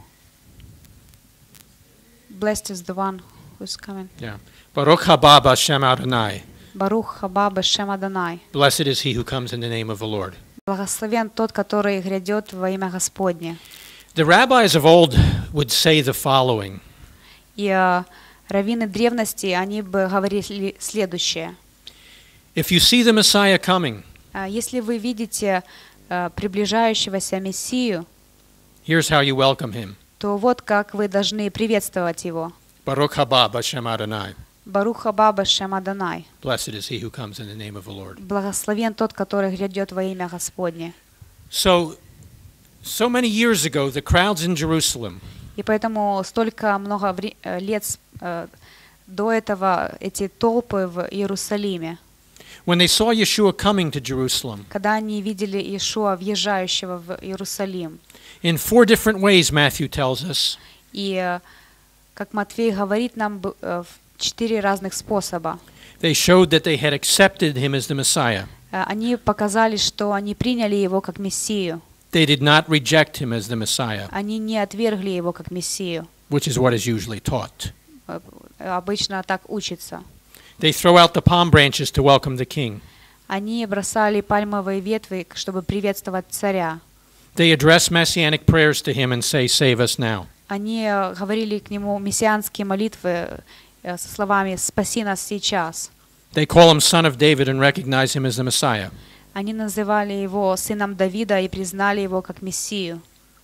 Blessed is the one who's coming. Yeah. Baruch haba b'Hashem Adonai. Барух хаба бешем Адонай. Blessed is he who comes in the name of the Lord. Благословен тот, который грядет во имя Господне. The rabbis of old would say the following. И раввины древности, они бы говорили следующее. If you see the Messiah coming, Если вы видите приближающегося Мессию, here's how you welcome him. то вот как вы должны приветствовать его. Baruch haba b'Hashem Adonai. Барух хаба бешем Адонай. Blessed is he who comes in the name of the Lord. Благословен тот, который грядет во имя Господне. So many years ago, the crowds in Jerusalem И поэтому столько много лет до этого эти толпы в Иерусалиме, when they saw Yeshua coming to Jerusalem, когда они видели Иешуа, въезжающего в Иерусалим, in 4 different ways, Matthew tells us, и, как Матфей говорит нам, в 4 разных способа, they showed that they had accepted him as the Messiah. они показали, что они приняли его как Мессию, They did not reject him as the Messiah, они не отвергли его как Мессию. which is what is usually taught. Обычно так учится. They throw out the palm branches to welcome the king. Они бросали пальмовые ветви, чтобы приветствовать царя. They address messianic prayers to him and say, save us now. Они говорили к нему мессианские молитвы со словами «Спаси нас сейчас». They call him Son of David and recognize him as the Messiah. Они называли его сыном Давида и признали его как Мессию.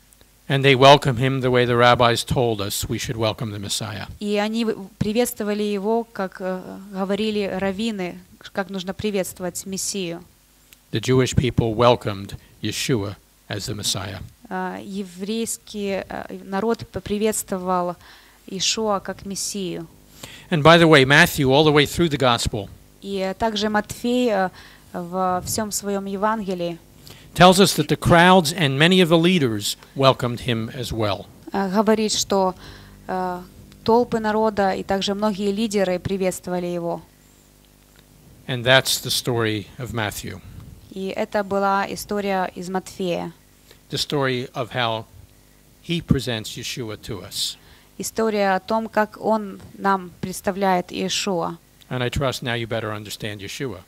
And they welcome him the way the rabbis told us we should welcome the Messiah. И они приветствовали его, как говорили раввины, как нужно приветствовать Мессию. The Jewish people welcomed Yeshua as the Messiah. Еврейский народ приветствовал Иешуа как Мессию. And by the way, Matthew, all the way through the gospel, И также Матфей во всем своем Евангелии tells us that the crowds and many of the leaders welcomed him as well. говорит, что толпы народа и также многие лидеры приветствовали его. And that's the story of Matthew, И это была история из Матфея. the story of how he presents Yeshua to us. История о том, как он нам представляет Иешуа. And I trust now you better understand Yeshua.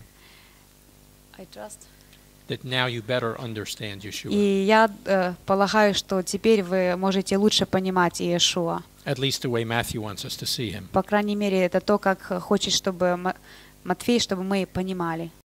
That now you better understand Yeshua. И я полагаю, что теперь вы можете лучше понимать Иешуа. At least the way Matthew wants us to see him. По крайней мере, это то, как хочет, чтобы Матфей, чтобы мы понимали.